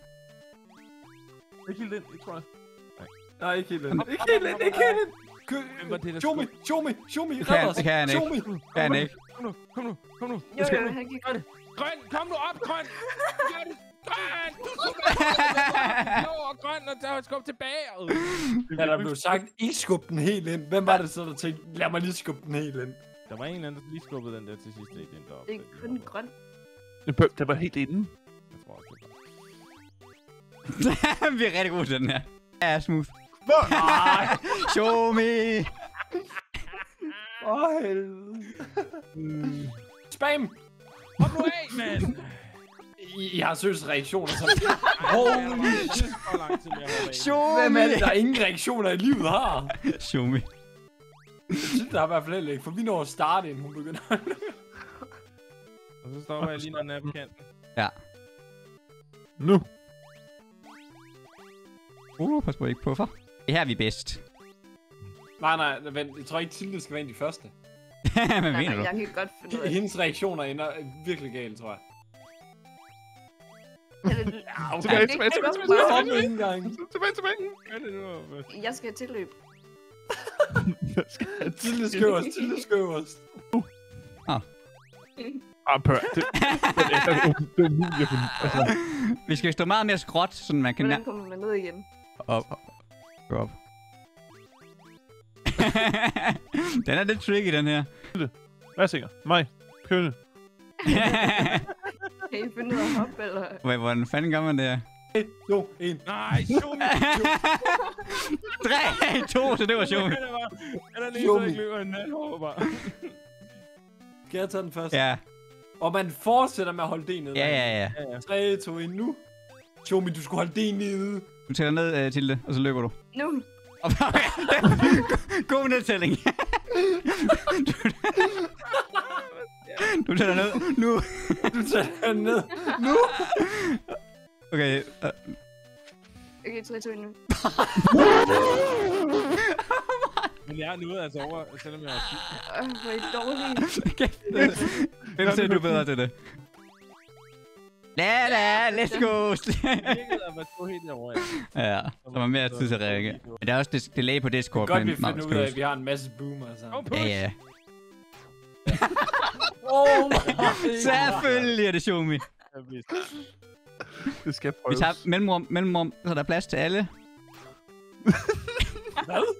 Speaker 5: Ikke helt ind, det tror jeg.
Speaker 2: Nej, ikke helt ind. Ikke helt ind, ikke helt ind.
Speaker 3: Hvem var det, der
Speaker 2: Show me, show me, show me,
Speaker 1: Det kan,
Speaker 2: red os.
Speaker 1: det kan han
Speaker 2: Show
Speaker 1: ikke.
Speaker 2: me.
Speaker 1: Det kan han ikke.
Speaker 3: Kom nu, kom nu, kom nu.
Speaker 4: Jo, jo, han gik godt.
Speaker 3: Grøn, kom nu op, Grøn. Gør det. Grøn, du skulle blå og grøn, og der skub tilbage.
Speaker 2: Ja, der blev sagt, I skub den helt ind. Hvem var det så, der tænkte, lad mig lige skubbe den helt ind?
Speaker 3: Der var en eller anden, der lige skubbede den der til sidst. Ikke den deroppe.
Speaker 4: Det er kun grøn.
Speaker 5: Den bøm, den var helt inde.
Speaker 3: Jeg tror også, det var.
Speaker 1: Vi er rigtig gode til den her. Ja, smooth.
Speaker 2: Nej,
Speaker 1: Show me.
Speaker 2: for helvede. Spam!
Speaker 3: Hop nu af, mand.
Speaker 2: I, I har seriøst reaktioner, så...
Speaker 3: Holy shit. For lang tid, jeg holder af.
Speaker 1: Show
Speaker 2: Hvem er det,
Speaker 1: me.
Speaker 2: der ingen reaktioner i livet har?
Speaker 1: Show me.
Speaker 2: Jeg synes, der har i hvert fald heller ikke, for vi når at starte, inden hun begynder.
Speaker 3: Og så stopper jeg lige, når den er på kanten.
Speaker 1: Ja.
Speaker 5: Nu.
Speaker 1: Uh, pas på, ikke puffer. Det her er vi bedst.
Speaker 2: Nej, nej, vent. Jeg tror ikke, Tilde skal være en af de første.
Speaker 1: Hvad
Speaker 4: Nej,
Speaker 1: mener
Speaker 4: nej,
Speaker 1: du?
Speaker 4: jeg kan godt finde ud af det.
Speaker 2: Hendes reaktioner ender virkelig galt, tror jeg.
Speaker 5: Tilbage, tilbage, tilbage, tilbage,
Speaker 2: Hop ikke engang.
Speaker 5: Tilbage, tilbage.
Speaker 3: Hvad er det nu?
Speaker 4: Jeg skal tilløb.
Speaker 5: Jeg skal have
Speaker 2: Tilde skøverst, Tilde skøverst.
Speaker 5: Ah, pør. Det, det, det er umuligt at finde. Altså,
Speaker 1: Vi skal stå meget mere skråt, så man kan...
Speaker 4: Hvordan kommer man ned igen?
Speaker 1: Op, op. Gå op. Den er lidt tricky, den her.
Speaker 5: hvad er sikker? Mig. Kønne.
Speaker 4: Kan I finde ud af at hoppe, eller?
Speaker 1: Wait, hvordan fanden gør man det her?
Speaker 2: et, to, en.
Speaker 3: Nej, Shumi!
Speaker 1: tre, to, så det var sjovt.
Speaker 3: Han er bare... Han er lige så
Speaker 2: Shumi.
Speaker 3: ikke løber en nat over bare.
Speaker 2: Skal jeg tage den først?
Speaker 1: Ja,
Speaker 2: Og man fortsætter med at holde det nede.
Speaker 1: ja, ja, ja.
Speaker 2: tre, to, en nu. Shomi, du skulle holde det nede.
Speaker 1: Du tæller ned uh, til det, og så løber du.
Speaker 4: Nu!
Speaker 1: God nedtælling. Du tæller ned. Nu.
Speaker 2: Du tager den ned. Nu.
Speaker 1: Okay. Uh.
Speaker 4: Okay, tre, to, en nu.
Speaker 3: Men jeg er nået altså over, selvom jeg er syg.
Speaker 4: Øh, hvor er I dårlige.
Speaker 1: Kæft. Hvem siger, du er bedre til det? La la, let's go.
Speaker 3: Det virkede at være to helt derovre, ja.
Speaker 1: Ja, der var mere tid til at reagere. Men der er også des- delay på Discord.
Speaker 2: Godt, vi
Speaker 1: men-
Speaker 2: finder
Speaker 1: Nå,
Speaker 2: ud
Speaker 1: skal
Speaker 2: af,
Speaker 1: du-
Speaker 2: at vi har en masse boomer
Speaker 3: Kom,
Speaker 2: sammen.
Speaker 3: push!
Speaker 1: Ja, ja.
Speaker 2: Oh my
Speaker 1: Selvfølgelig er det Shumi.
Speaker 3: Jeg vidste.
Speaker 5: Det skal
Speaker 1: Vi
Speaker 5: prøves.
Speaker 1: tager mellemrum, mellemrum, så der er plads til alle.
Speaker 2: Hvad?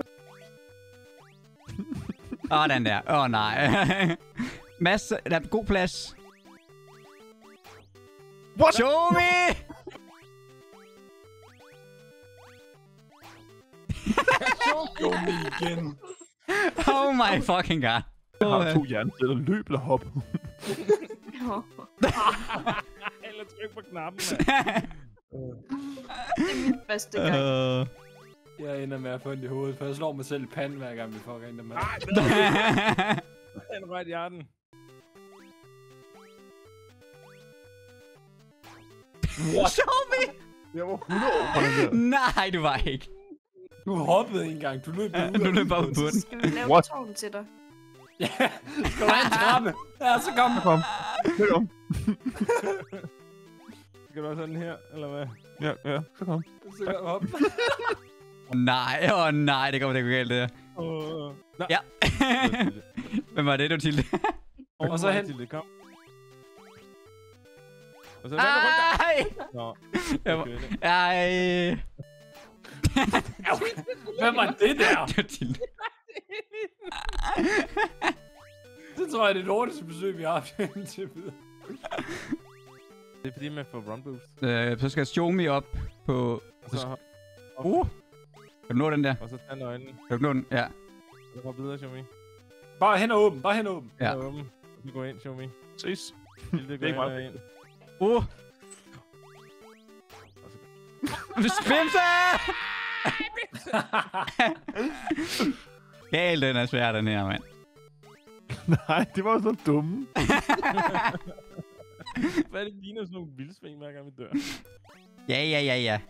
Speaker 1: Åh, oh, den der. Åh, oh, nej. Mads, der er god plads.
Speaker 5: What?
Speaker 1: Shumi!
Speaker 2: Shomi igen.
Speaker 1: Oh my fucking god.
Speaker 5: Jeg har to hjerneceller. Løb eller hop.
Speaker 3: Eller tryk på knappen, mand.
Speaker 4: Det er min første gang.
Speaker 1: Uh,
Speaker 2: Jeg ender med at få ondt i hovedet, for jeg slår mig selv i panden, hver gang vi får rent med.
Speaker 3: Ej, den rørt hjerten.
Speaker 1: Shumi!
Speaker 5: Jeg var hundrede år på den der.
Speaker 1: Nej, du var ikke.
Speaker 2: Du hoppede ikke engang, du løb bare ud.
Speaker 1: Du løb bare ud på den.
Speaker 4: Skal vi lave
Speaker 5: What?
Speaker 4: et tårn til dig?
Speaker 2: Ja, skal du have en trappe? Ja, så kom.
Speaker 5: Kom. Kom.
Speaker 3: Skal du have sådan her, eller hvad?
Speaker 5: Ja, ja. Så kom.
Speaker 2: Så kom op.
Speaker 1: Nej, åh oh, nej, det kommer til at gå galt, det der.
Speaker 3: Uh, nej.
Speaker 1: Ja. Hvem var det, du til?
Speaker 2: Og så hen.
Speaker 3: Til det, kom. Og så vend dig rundt der.
Speaker 1: Ej!
Speaker 3: Nå,
Speaker 1: Jeg var-
Speaker 3: okay, det.
Speaker 1: Ej.
Speaker 2: Hvad var det der?
Speaker 1: Det var til.
Speaker 2: Det tror jeg, det er det dårligste besøg, vi har haft indtil videre.
Speaker 3: Det er fordi, man får run boost.
Speaker 1: Øh, så skal Shumi op på...
Speaker 3: Og så,
Speaker 1: Uh! Kan du nå den der?
Speaker 3: og så tage nøglen.
Speaker 1: Kan du nå den? Ja.
Speaker 3: Og så gå videre, Shumi.
Speaker 2: Bare hen og åben, bare hen og åben.
Speaker 1: Ja.
Speaker 3: Og åben. Du går ind, Shumi.
Speaker 5: Ses.
Speaker 3: Hilde
Speaker 5: Det er
Speaker 3: går
Speaker 5: ikke
Speaker 3: ind
Speaker 5: meget.
Speaker 3: og ind.
Speaker 1: Uh!
Speaker 3: Og så
Speaker 1: Spimse! Galt, den er svær, den her, mand.
Speaker 5: Nej, det var jo så dumme.
Speaker 3: hvad er det, ligner sådan nogle vildsving, hver gang vi dør?
Speaker 1: Ja, ja, ja, ja.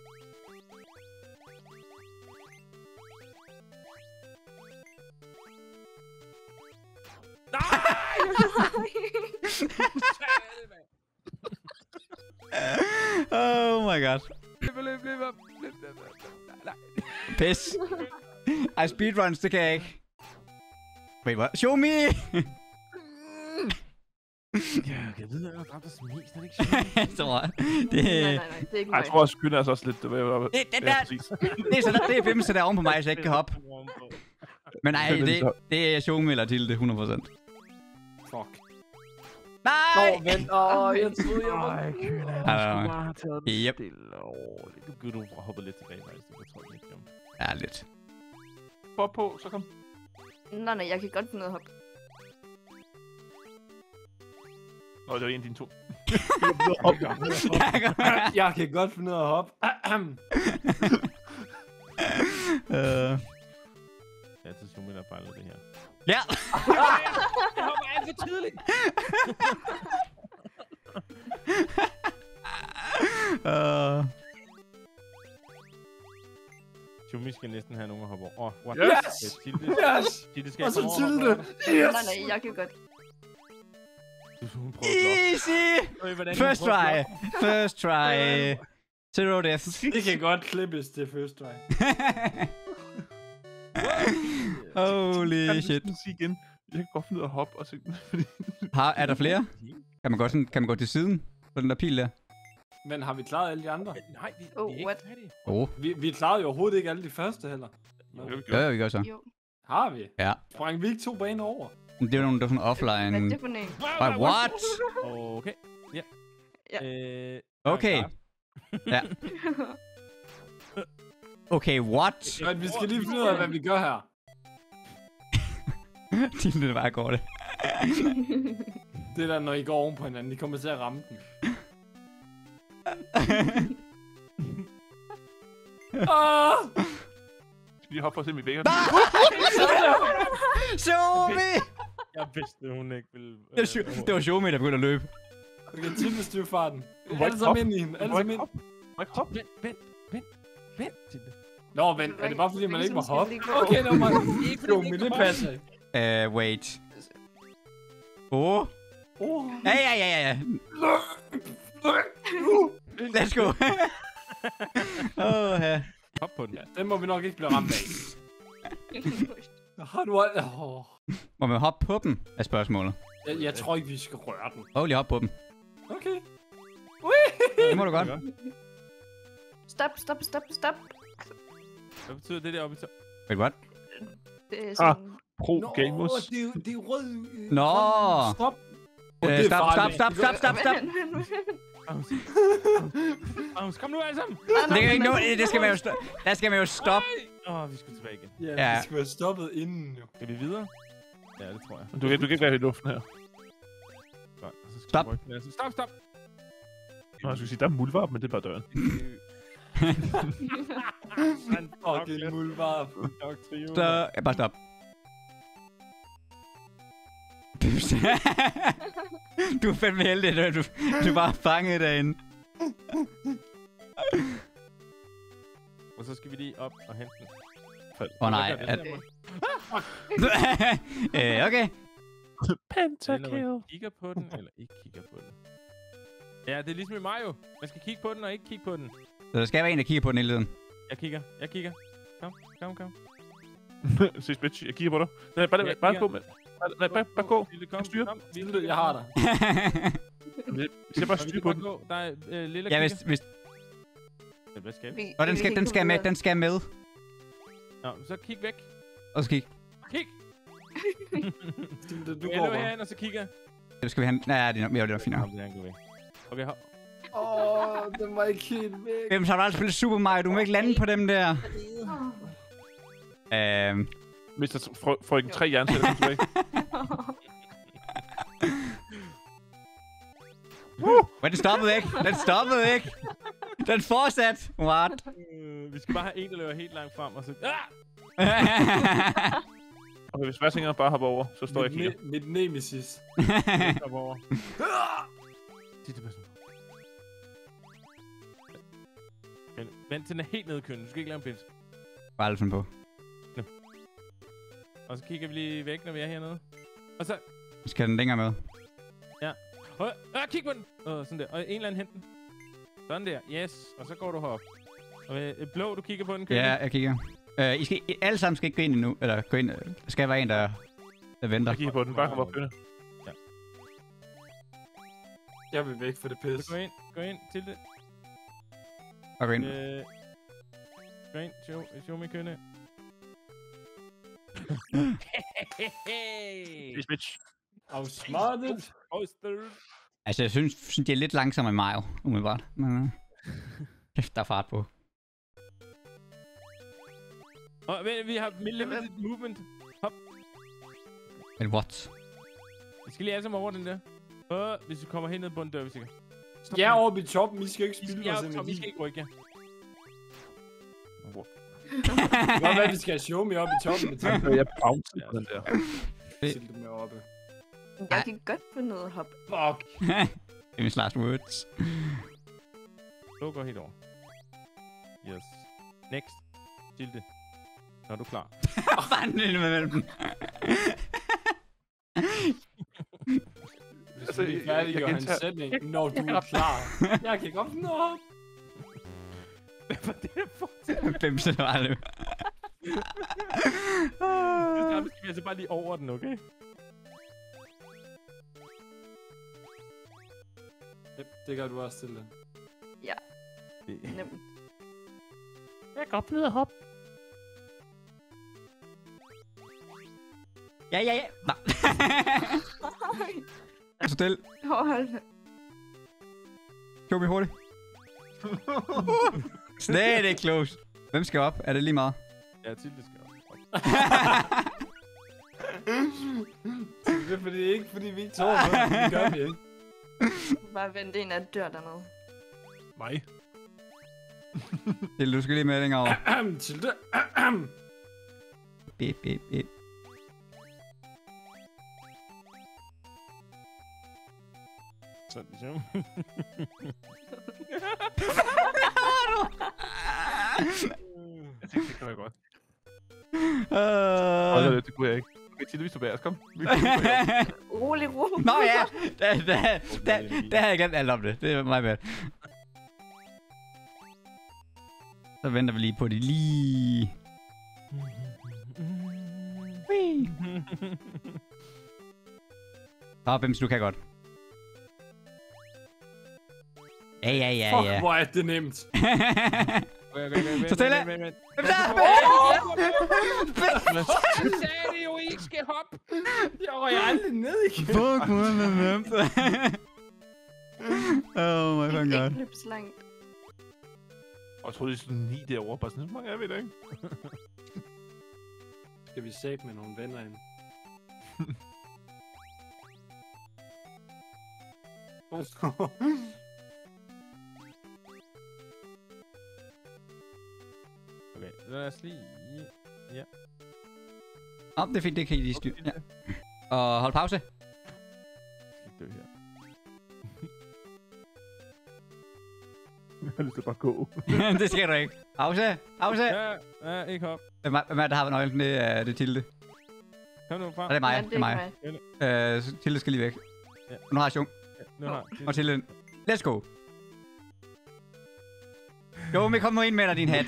Speaker 1: Oh my god.
Speaker 3: Løb, løb, løb, løb, løb, løb, løb, løb. Nej.
Speaker 1: Pis. Ej, speedruns, det kan jeg ikke. Wait, hvad? Show me!
Speaker 3: Ja, jeg ved, at jeg har dræbt os mest, er det ikke sjovt?
Speaker 1: Jeg tror, det,
Speaker 4: Nej, nej, nej, det er ikke
Speaker 5: Ej,
Speaker 4: mig.
Speaker 5: jeg tror, jeg skylder altså også lidt. Det, var,
Speaker 1: det, det,
Speaker 5: ja,
Speaker 1: der,
Speaker 5: præcis.
Speaker 1: det er så der, det er Bimse der er oven på mig, så jeg ikke kan hoppe. Men nej,
Speaker 5: Det er
Speaker 1: det,
Speaker 5: så-
Speaker 1: det er Show me eller til det hundrede procent.
Speaker 2: Fuck.
Speaker 1: Nej!
Speaker 2: Nå, vent. Åh, jeg troede, jeg var...
Speaker 3: Ej, kønne,
Speaker 1: Ej,
Speaker 3: du
Speaker 1: nej,
Speaker 3: skulle
Speaker 1: nej.
Speaker 3: bare have taget den
Speaker 1: Yep.
Speaker 3: stille og roligt. Du kunne du have hoppet lidt tilbage, faktisk. Du tror ikke, jump.
Speaker 1: Ja, lidt.
Speaker 5: Hop på, så kom.
Speaker 4: Nej, nej, jeg kan godt finde ud af at hoppe.
Speaker 5: Nå, det var en af dine to.
Speaker 2: Jeg kan godt finde ud af at hoppe.
Speaker 1: Øh,
Speaker 3: Det er altid Shumi, der fejler det her.
Speaker 1: Ja!
Speaker 3: Jeg hopper alt for tidligt!
Speaker 1: Øh,
Speaker 3: Shumi skal næsten have nogen at hoppe over. Åh, what?
Speaker 2: Yes!
Speaker 3: Tilde.
Speaker 2: Yes!
Speaker 3: Tilde skal
Speaker 2: Og så
Speaker 3: komme over.
Speaker 2: Tilde.
Speaker 4: Nej,
Speaker 2: Yes!
Speaker 4: nej, jeg kan godt.
Speaker 3: Du Hun prøver at blokke.
Speaker 1: Easy!
Speaker 3: Øj, hvordan
Speaker 1: First
Speaker 3: hun prøver
Speaker 1: try.
Speaker 3: at blokke.
Speaker 1: First try. Zero deaths.
Speaker 2: Det kan godt klippes til first try.
Speaker 1: Holy
Speaker 5: Kan du
Speaker 1: shit.
Speaker 5: sådan sige igen? Jeg kan godt finde ud af at hoppe, og så...
Speaker 1: Har, er der flere? Kan man, godt sådan, kan man gå til siden på den der pil der?
Speaker 2: Men har vi klaret alle de andre?
Speaker 3: Nej, vi,
Speaker 4: Oh,
Speaker 3: vi er ikke
Speaker 4: what?
Speaker 3: færdige.
Speaker 1: Oh.
Speaker 2: Vi, vi klarede jo overhovedet ikke alle de første heller.
Speaker 5: Det har vi
Speaker 1: Ja,
Speaker 5: gjort.
Speaker 1: ja, vi gør så.
Speaker 4: Jo.
Speaker 2: Har vi?
Speaker 1: Ja.
Speaker 2: Sprang vi ikke to baner over?
Speaker 1: Men det er jo nogle, der er sådan
Speaker 4: Hvad er
Speaker 1: offline.
Speaker 4: det for en?
Speaker 1: Wait, what?
Speaker 3: Okay. Ja.
Speaker 4: Ja.
Speaker 3: Øh,
Speaker 1: Okay. Ja. Okay, what?
Speaker 2: Men vi skal lige finde ud af, hvad vi gør her.
Speaker 1: Det er bare går det.
Speaker 2: Det der, når I går oven på hinanden, I kommer til at ramme den. Ah!
Speaker 5: Skal vi hoppe for at se, om vi vækker
Speaker 1: Show me!
Speaker 3: Jeg vidste, hun ikke ville...
Speaker 1: Det var, Sho- det var Show me, der begyndte at løbe.
Speaker 2: Okay, Tilde styr farten.
Speaker 5: Må jeg
Speaker 2: Alle sammen ind i hende. Alle
Speaker 5: Må jeg
Speaker 2: sammen ind.
Speaker 5: hoppe? Må jeg hoppe?
Speaker 3: Vent, vent, vent, vent til det.
Speaker 2: Nå, vent. Er det bare fordi, man ikke må hoppe?
Speaker 4: Ikke
Speaker 2: Okay, nå, man.
Speaker 3: Ikke fordi
Speaker 2: Jo,
Speaker 3: vi
Speaker 2: men
Speaker 3: ikke
Speaker 2: det
Speaker 3: må
Speaker 2: passer ikke.
Speaker 1: Uh, wait. Oh.
Speaker 2: Oh.
Speaker 1: Ja, ja, ja, ja, ja. Let's go. Åh, ja.
Speaker 3: Hop på den.
Speaker 2: Ja, den må vi nok ikke blive ramt af. Har du alt? Oh.
Speaker 1: Må man hoppe på dem, er spørgsmålet.
Speaker 2: Jeg, jeg tror ikke, vi skal røre den.
Speaker 1: Prøv lige at hoppe på dem.
Speaker 2: Okay.
Speaker 1: Det må du godt.
Speaker 4: Stop, stop, stop, stop.
Speaker 3: Hvad betyder det der oppe i to?
Speaker 1: Wait, what?
Speaker 4: Det er sådan...
Speaker 5: Pro
Speaker 2: Nå,
Speaker 5: Gamers.
Speaker 2: det er, jo- det er rød. øh,
Speaker 1: Nå.
Speaker 2: grøn. Stop.
Speaker 1: Øh,
Speaker 2: det er
Speaker 1: stop, stop,
Speaker 2: farligt.
Speaker 1: stop, stop, stop, stop.
Speaker 3: Aarhus. Aarhus, kom nu alle sammen!
Speaker 1: Det er ikke noget, det skal man jo stoppe. Der skal man jo stoppe.
Speaker 3: Åh, oh, vi skal tilbage igen.
Speaker 2: Ja,
Speaker 1: Ja.
Speaker 2: vi skal være stoppet inden jo.
Speaker 3: Skal vi videre? Ja, det tror jeg.
Speaker 5: Du kan, du kan ikke være i luften her.
Speaker 3: Godt, og så skal
Speaker 1: Stop.
Speaker 3: vi rykke den her. Stop, stop!
Speaker 5: Nå, jeg skulle sige, der er muldvarp, men det er bare døren.
Speaker 2: Fucking muldvarp.
Speaker 1: Så, ja, bare stop. Du er fandme heldig, at du, du bare fangede derinde.
Speaker 3: Og så skal vi lige op og hente den.
Speaker 1: Åh oh, nej.
Speaker 3: Hvad gør
Speaker 1: At,
Speaker 3: det der,
Speaker 1: øh, okay.
Speaker 3: Eller man kigger på den, eller ikke kigger på den. Ja, det er ligesom i Mario. Man skal kigge på den, og ikke kigge på den.
Speaker 1: Så der skal være en, der kigger på den hele tiden.
Speaker 3: Jeg kigger, jeg kigger. Kom, kom, kom.
Speaker 5: Ses, bitch. Jeg kigger på dig. Nej, bare,
Speaker 3: Jeg
Speaker 5: bare
Speaker 3: kigger.
Speaker 5: gå med. Nej, bare, bare gå.
Speaker 3: Lille, kom,
Speaker 5: Styr.
Speaker 3: kom.
Speaker 2: Tilde, jeg har dig.
Speaker 5: Vi skal bare
Speaker 3: Og vi
Speaker 5: styre
Speaker 3: kan
Speaker 5: på
Speaker 3: godt
Speaker 5: den.
Speaker 3: gå. Der er øh, lille
Speaker 1: Ja,
Speaker 3: kigger.
Speaker 1: hvis, hvis...
Speaker 3: Ja, hvad skal vi?
Speaker 4: Vi-
Speaker 1: Og den
Speaker 4: vi
Speaker 1: skal,
Speaker 4: kan
Speaker 1: den
Speaker 4: komme
Speaker 1: skal med,
Speaker 4: videre.
Speaker 1: den skal med.
Speaker 3: Nå, så kig væk.
Speaker 1: Og så kig.
Speaker 3: Kig!
Speaker 2: Tilde, du
Speaker 3: Du
Speaker 2: går
Speaker 3: går
Speaker 2: bare.
Speaker 3: herhen, og så kigger.
Speaker 1: Det skal vi have... Nej, det er nok mere, det er nok fint nok.
Speaker 3: Kom, det er han går væk. Okay, hop.
Speaker 2: Åh, oh, den var ikke helt væk.
Speaker 1: Hvem så har du aldrig spillet Super Mario? Du må ikke lande på dem der. Øhm...
Speaker 5: mister Frø- frøken tre jernceller kom tilbage.
Speaker 1: Men den stoppede ikke. Den stoppede ikke. Den fortsat. What?
Speaker 3: Øh, vi skal bare have en, der løber helt langt frem, og så... Ah!
Speaker 5: Okay, hvis Versinger bare hopper over, så står jeg og
Speaker 2: Mit,
Speaker 5: kigger.
Speaker 2: ne- mit nemesis.
Speaker 3: Hop over. Sig det bare sådan. Men vent til den er helt nede i køen. Du skal ikke lave en pils.
Speaker 1: Bare aldrig finde på.
Speaker 3: Og så kigger vi lige væk, når vi er hernede. Og så...
Speaker 1: Skal den længere med?
Speaker 3: Og, ah, kig på den! Og sådan der. Og en eller anden hent den. Sådan der. Yes. Og så går du herop. Og øh, blå, du kigger på den, køen.
Speaker 1: Ja, jeg kigger. Uh, I skal, I, alle sammen skal ikke gå ind endnu. Eller gå ind. Der skal være en, der, der venter.
Speaker 5: Jeg kigger på den. Bare hop op, kønne.
Speaker 2: Jeg vil væk fra det pis.
Speaker 3: Så gå ind. Gå ind til det.
Speaker 1: Og gå ind.
Speaker 3: Øh, gå ind. Show, show me kønne.
Speaker 5: Ses, bitch.
Speaker 2: Outsmartet.
Speaker 3: Oyster.
Speaker 1: Altså, jeg synes, synes, de er lidt langsommere i Mario, umiddelbart. Men, uh, kæft, der er fart på.
Speaker 3: Og vent, vi har limited movement. Hop.
Speaker 1: Men what?
Speaker 3: Vi skal lige alle sammen over den der. Og hvis vi kommer herned på en dør, vi sikkert. Stop
Speaker 2: Jeg er
Speaker 3: nu.
Speaker 2: oppe i toppen. I skal ikke
Speaker 3: I
Speaker 2: spilde
Speaker 3: skal,
Speaker 2: vores
Speaker 3: jeg, Tom, I
Speaker 2: energi.
Speaker 3: skal ikke rykke jer.
Speaker 2: Det kan godt være, at vi skal have show me op i toppen. Med Tilde.
Speaker 5: Jeg bounced på den der.
Speaker 2: Tilde med oppe.
Speaker 4: Jeg kan godt få noget hop.
Speaker 2: Fuck.
Speaker 1: Famous last words.
Speaker 3: Du går helt over. Yes. Next. Tilde. Nå, er du klar?
Speaker 1: Fanden ind mellem dem.
Speaker 5: Altså,
Speaker 2: Vi er
Speaker 5: jeg,
Speaker 2: færdige,
Speaker 5: jeg
Speaker 2: Johan
Speaker 5: gentager...
Speaker 2: sætning, når du er klar. Jeg kan godt nå op.
Speaker 3: Hvad er det for?
Speaker 1: Hvem så var det?
Speaker 3: Det skal vi altså bare lige over den, okay?
Speaker 2: Det, det gør du også til det.
Speaker 4: Ja, nemt.
Speaker 5: Jeg kan godt blive hop.
Speaker 1: Ja, ja, ja. Nå. Stil.
Speaker 4: Hold.
Speaker 1: Show me hurtigt. Slet ikke close. Hvem skal op? Er det lige meget?
Speaker 3: Ja, til det skal op.
Speaker 2: Det er fordi, ikke fordi vi ikke tror på det. Det gør vi ikke.
Speaker 4: Bare vent en af dør dernede.
Speaker 5: Mig.
Speaker 1: Til, du skal lige med længere over.
Speaker 2: Til det.
Speaker 1: Bip, bip, bip.
Speaker 3: Sådan ligesom.
Speaker 5: Jeg tænkte, det kan jeg godt.
Speaker 1: Uh...
Speaker 5: Hold da, det kunne jeg ikke. Okay, Tilde, vi står bag os. Kom. Vi står bag os.
Speaker 4: Rolig, rolig.
Speaker 1: Nå ja, der, der, der, der havde jeg glemt alt om det. Det er mig bad. Så venter vi lige på det lige. Whee. Nå, Bims, du kan godt. Ja, ja, ja,
Speaker 2: Fuck,
Speaker 1: ja.
Speaker 2: hvor er det nemt.
Speaker 3: Okay, okay, okay,
Speaker 1: Så stille.
Speaker 3: vent, vent, vent.
Speaker 1: Hvem der?
Speaker 3: Du sagde det jo ikke skal hoppe.
Speaker 2: Jeg røg aldrig ned igen.
Speaker 1: Fuck, hvor er det nemt. Oh my fucking god.
Speaker 4: Ikke løb så langt.
Speaker 5: Og jeg troede, det er sådan ni derovre. Bare sådan, så mange er vi der, ikke?
Speaker 2: Skal vi sæbe med nogle venner ind?
Speaker 3: Okay, lad os lige... Ja.
Speaker 1: Nå, det er fint, det kan I lige styre. Ja. Og hold pause.
Speaker 3: Jeg skal dø her.
Speaker 5: Jeg har lyst til bare at gå.
Speaker 1: Det skal du ikke. Pause, pause.
Speaker 3: Ja, ja, ikke hop.
Speaker 1: Hvem er hvem er, der har nøglen? Det er, det er Tilde.
Speaker 3: Kom nu frem.
Speaker 1: Og det er mig,
Speaker 4: Ja,
Speaker 1: det er mig.
Speaker 4: mig.
Speaker 1: Øh, så Tilde skal lige væk.
Speaker 3: Ja.
Speaker 1: Nu har jeg sjung.
Speaker 3: Ja, nu har jeg.
Speaker 1: Og Tilde. Let's go. Jo, men kom nu ind med dig, din hat.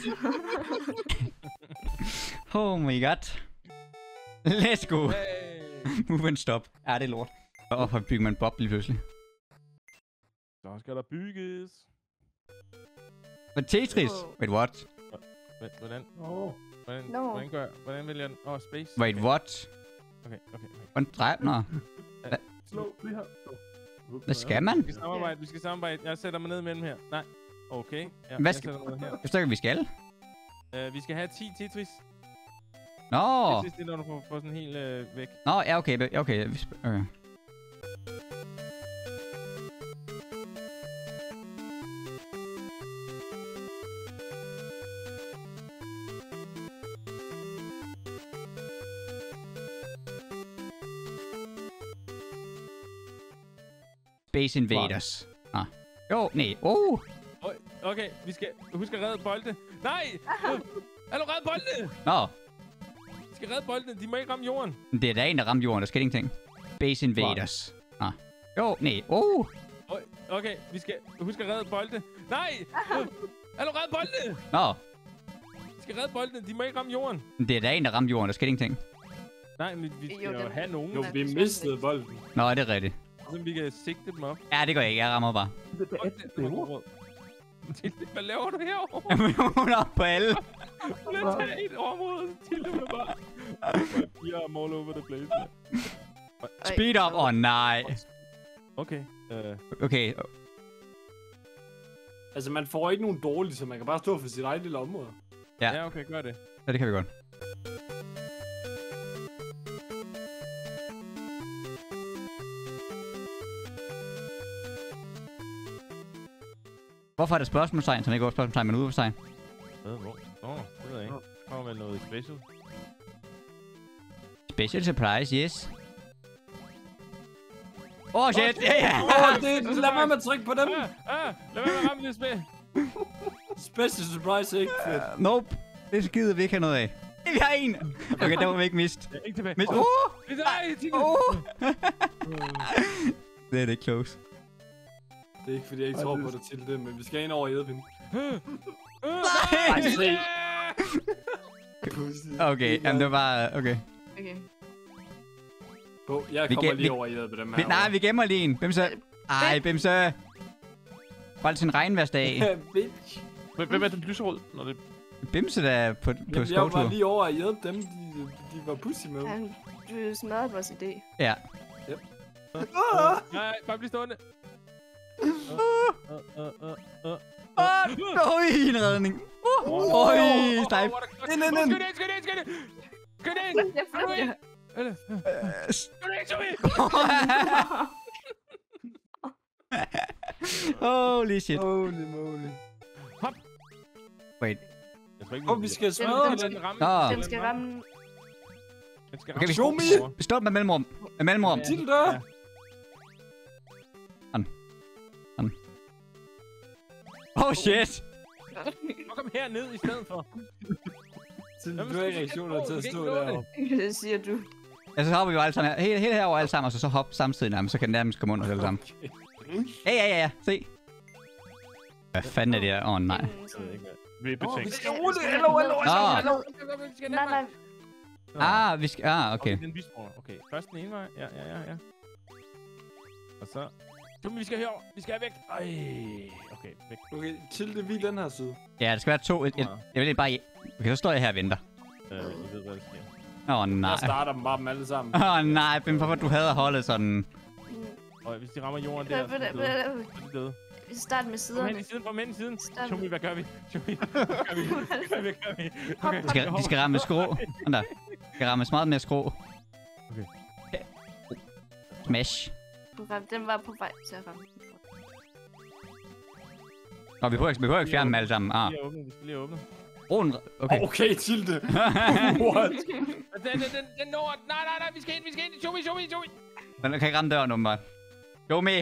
Speaker 1: Oh my god. Let's go.
Speaker 3: Hey.
Speaker 1: Move and stop. Ja, det er lort. Og hvorfor bygger man bob lige pludselig?
Speaker 3: Så skal der bygges.
Speaker 1: Men Tetris?
Speaker 4: Wow.
Speaker 1: Wait, what?
Speaker 3: Vent, hvordan?
Speaker 2: Åh.
Speaker 3: Hvordan,
Speaker 4: No.
Speaker 3: hvordan gør jeg? Hvordan vælger jeg den? Åh, oh, space.
Speaker 1: Wait,
Speaker 3: okay.
Speaker 1: what?
Speaker 3: Okay, okay, okay.
Speaker 1: Hvordan drejer Nå.
Speaker 5: Slå det her. Slå.
Speaker 1: Hvad skal man?
Speaker 3: Vi skal samarbejde, vi skal samarbejde. Jeg sætter mig ned mellem her. Nej. Okay. Ja,
Speaker 1: Hvad
Speaker 3: jeg
Speaker 1: skal-
Speaker 3: sætter mig ned her.
Speaker 1: Jeg forstår ikke, vi skal.
Speaker 3: Uh, vi skal have ti Tetris.
Speaker 1: Nå.
Speaker 3: Tetris, det er, når du får, får sådan helt øh, væk.
Speaker 1: Nå, ja, okay. Ja, okay. Vi sp- okay. Space Invaders. Ah. Jo, nej. Oh!
Speaker 3: Okay, vi skal huske at redde bolde. Nej! Øh, Er du redde boldene?
Speaker 1: Nå,
Speaker 3: Vi skal redde boldene. De må ikke ramme jorden.
Speaker 1: det er da en, der ramte jorden. Der sker ingenting. Space Invaders. Ah. Jo, nej. Oh!
Speaker 3: Okay, vi skal huske at redde bolde. Nej! Øh, Er du redde boldene?
Speaker 1: Nå,
Speaker 3: Vi skal redde boldene. De må ikke ramme jorden.
Speaker 1: det er da en, der ramte jorden. Der sker ingenting.
Speaker 3: Nej, men vi skal
Speaker 4: Jo,
Speaker 3: jo,
Speaker 4: den-
Speaker 3: have nogen,
Speaker 2: Jo, vi mistede bolden.
Speaker 1: Nå, det er rigtigt.
Speaker 3: så vi kan sigte dem op.
Speaker 1: Ja, det går ikke. Jeg rammer bare.
Speaker 5: Det er
Speaker 3: Åh, det- det var god råd. Hvad laver du herovre?
Speaker 1: Jamen, hun er oppe på alle.
Speaker 3: Lad os tage et område til det bare. Vi er all over the place. mand.
Speaker 1: Speed up. Åh, oh, nej.
Speaker 3: Okay. Uh,
Speaker 1: Okay.
Speaker 2: Altså, man får ikke nogen dårlige, så man kan bare stå for sit eget lille område.
Speaker 1: Ja.
Speaker 3: ja, okay, gør det.
Speaker 1: Ja, det kan vi godt. Hvorfor er det spørgsmålstegn, som ikke er spørgsmålstegn, men udropstegn?
Speaker 3: Hvad? Hvor? Åh, oh, det ved jeg ikke. Kommer med noget special.
Speaker 1: Special surprise, yes. Åh, oh, shit! Ja, ja!
Speaker 2: Åh, oh, det, lad være med at trykke på dem.
Speaker 3: Ah, ah, lad være med at ramme det spil.
Speaker 2: Special surprise er ikke fedt.
Speaker 1: Uh, nope. Det gider vi ikke have noget af. Vi har en! Okay, der må vi ikke miste.
Speaker 3: Ja, ikke tilbage.
Speaker 1: Mist.
Speaker 3: Åh,
Speaker 1: Uh!
Speaker 3: nej, Tine.
Speaker 1: Uh! Det er det ikke close.
Speaker 2: Det er ikke, fordi jeg ikke tror på dig til det, men vi skal ind over i Edvin.
Speaker 1: Nej!
Speaker 2: se.
Speaker 1: Okay, jamen det var bare... Okay.
Speaker 4: Okay.
Speaker 2: Oh, jeg
Speaker 1: Vi
Speaker 2: kommer
Speaker 1: gem-
Speaker 2: lige
Speaker 1: vi-
Speaker 2: over i Edvin med dem
Speaker 1: Vi,
Speaker 2: her.
Speaker 1: nej, vi gemmer lige en. Bimse. Ej, Bimse. Bare til en regnværsdag.
Speaker 2: Bitch.
Speaker 5: Hvem hvem er den lyserød, når det...
Speaker 1: Bimse der er på, på
Speaker 2: Jamen, jeg
Speaker 1: skovtur.
Speaker 2: var lige over at hjælpe dem, de, de var pussy med.
Speaker 4: Han, du smadrede vores idé.
Speaker 1: Ja.
Speaker 3: Nej, bare bliv stående.
Speaker 1: Åh, øj, en redning. Øj, stejf.
Speaker 2: Ind, ind, ind.
Speaker 3: Skyd ind, skyd ind, skyd ind. Skyd ind.
Speaker 4: Jeg flytter jer.
Speaker 3: Eller- Skyd ind, Tobi.
Speaker 1: Holy shit.
Speaker 2: Holy moly.
Speaker 1: Wait.
Speaker 3: Jeg tror ikke,
Speaker 2: Åh, vi skal smadre
Speaker 4: den
Speaker 2: den.
Speaker 3: den ramme.
Speaker 1: Nå.
Speaker 4: Den skal ramme...
Speaker 3: Den skal
Speaker 1: Okay, vi
Speaker 2: Show
Speaker 3: ramme.
Speaker 2: me.
Speaker 1: Stop med mellemrum. Med mellemrum.
Speaker 2: Til der.
Speaker 3: Ja.
Speaker 1: Oh shit.
Speaker 3: Så kom herned i stedet for.
Speaker 2: Til
Speaker 3: Jamen,
Speaker 2: du har
Speaker 3: skal
Speaker 2: ikke
Speaker 3: vi
Speaker 2: reaktioner
Speaker 3: ikke
Speaker 2: til at
Speaker 3: nå
Speaker 2: stå
Speaker 3: det?
Speaker 2: deroppe.
Speaker 4: Det siger du.
Speaker 1: Altså, så hopper vi jo alle sammen her. Helt, helt herover alle sammen, og så, så hop samtidig nærmest. Så kan den nærmest komme under alle sammen. Ja, ja, ja, ja. Se. Hvad fanden er det her? Åh, oh, nej.
Speaker 4: En sådan-
Speaker 5: Vi er
Speaker 2: Åh, vi
Speaker 5: betænkt.
Speaker 2: skal rulle det. Hallo, hallo,
Speaker 1: Nå.
Speaker 2: hallo.
Speaker 4: Nej, nej.
Speaker 1: Ah, vi skal... Ah, okay.
Speaker 3: Okay, den bisproger. Okay, først den ene vej. Ja, ja, ja, ja. Og så... Tobi, vi skal herover. Vi skal væk. Ej. Okay, væk.
Speaker 2: Okay, til det vi den her side.
Speaker 1: Ja, der skal være to. Jeg, jeg, jeg vil bare... Okay, så står jeg her og venter.
Speaker 3: Øh, I ved, hvad der sker.
Speaker 1: Åh, oh, nej.
Speaker 2: Jeg starter dem bare dem alle sammen.
Speaker 1: Åh, oh, nej. Bim, hvorfor du hader holdet sådan?
Speaker 3: Og hvis de rammer jorden der, så er
Speaker 4: Ved-
Speaker 3: de
Speaker 4: ved-
Speaker 3: døde.
Speaker 4: ved-
Speaker 3: Så er de døde.
Speaker 4: Vi starter med
Speaker 3: Kom hen
Speaker 4: siderne.
Speaker 3: i siden, kom hen i siden.
Speaker 4: Stop.
Speaker 3: Tobi, hvad gør vi? Tobi, hvad gør vi? Hvad gør vi? Hvad gør vi? Okay,
Speaker 1: De skal, de skal ramme skrå. Sådan der. De skal ramme meget mere skrå.
Speaker 3: Okay.
Speaker 1: Smash.
Speaker 4: Du ramte- Den var på vej til at ramme.
Speaker 1: Nå, vi behøver ikke, vi behøver ikke fjerne dem alle sammen. Ah.
Speaker 3: Vi skal lige åbne, vi skal lige åbne.
Speaker 1: Roen. Okay.
Speaker 2: Okay, til det. What?
Speaker 3: Den, den, den, den når... Nej, nej, nej, vi skal ind, vi skal ind. Tobi, Tobi, Tobi.
Speaker 1: Den kan ikke ramme døren, åbenbart. Show me.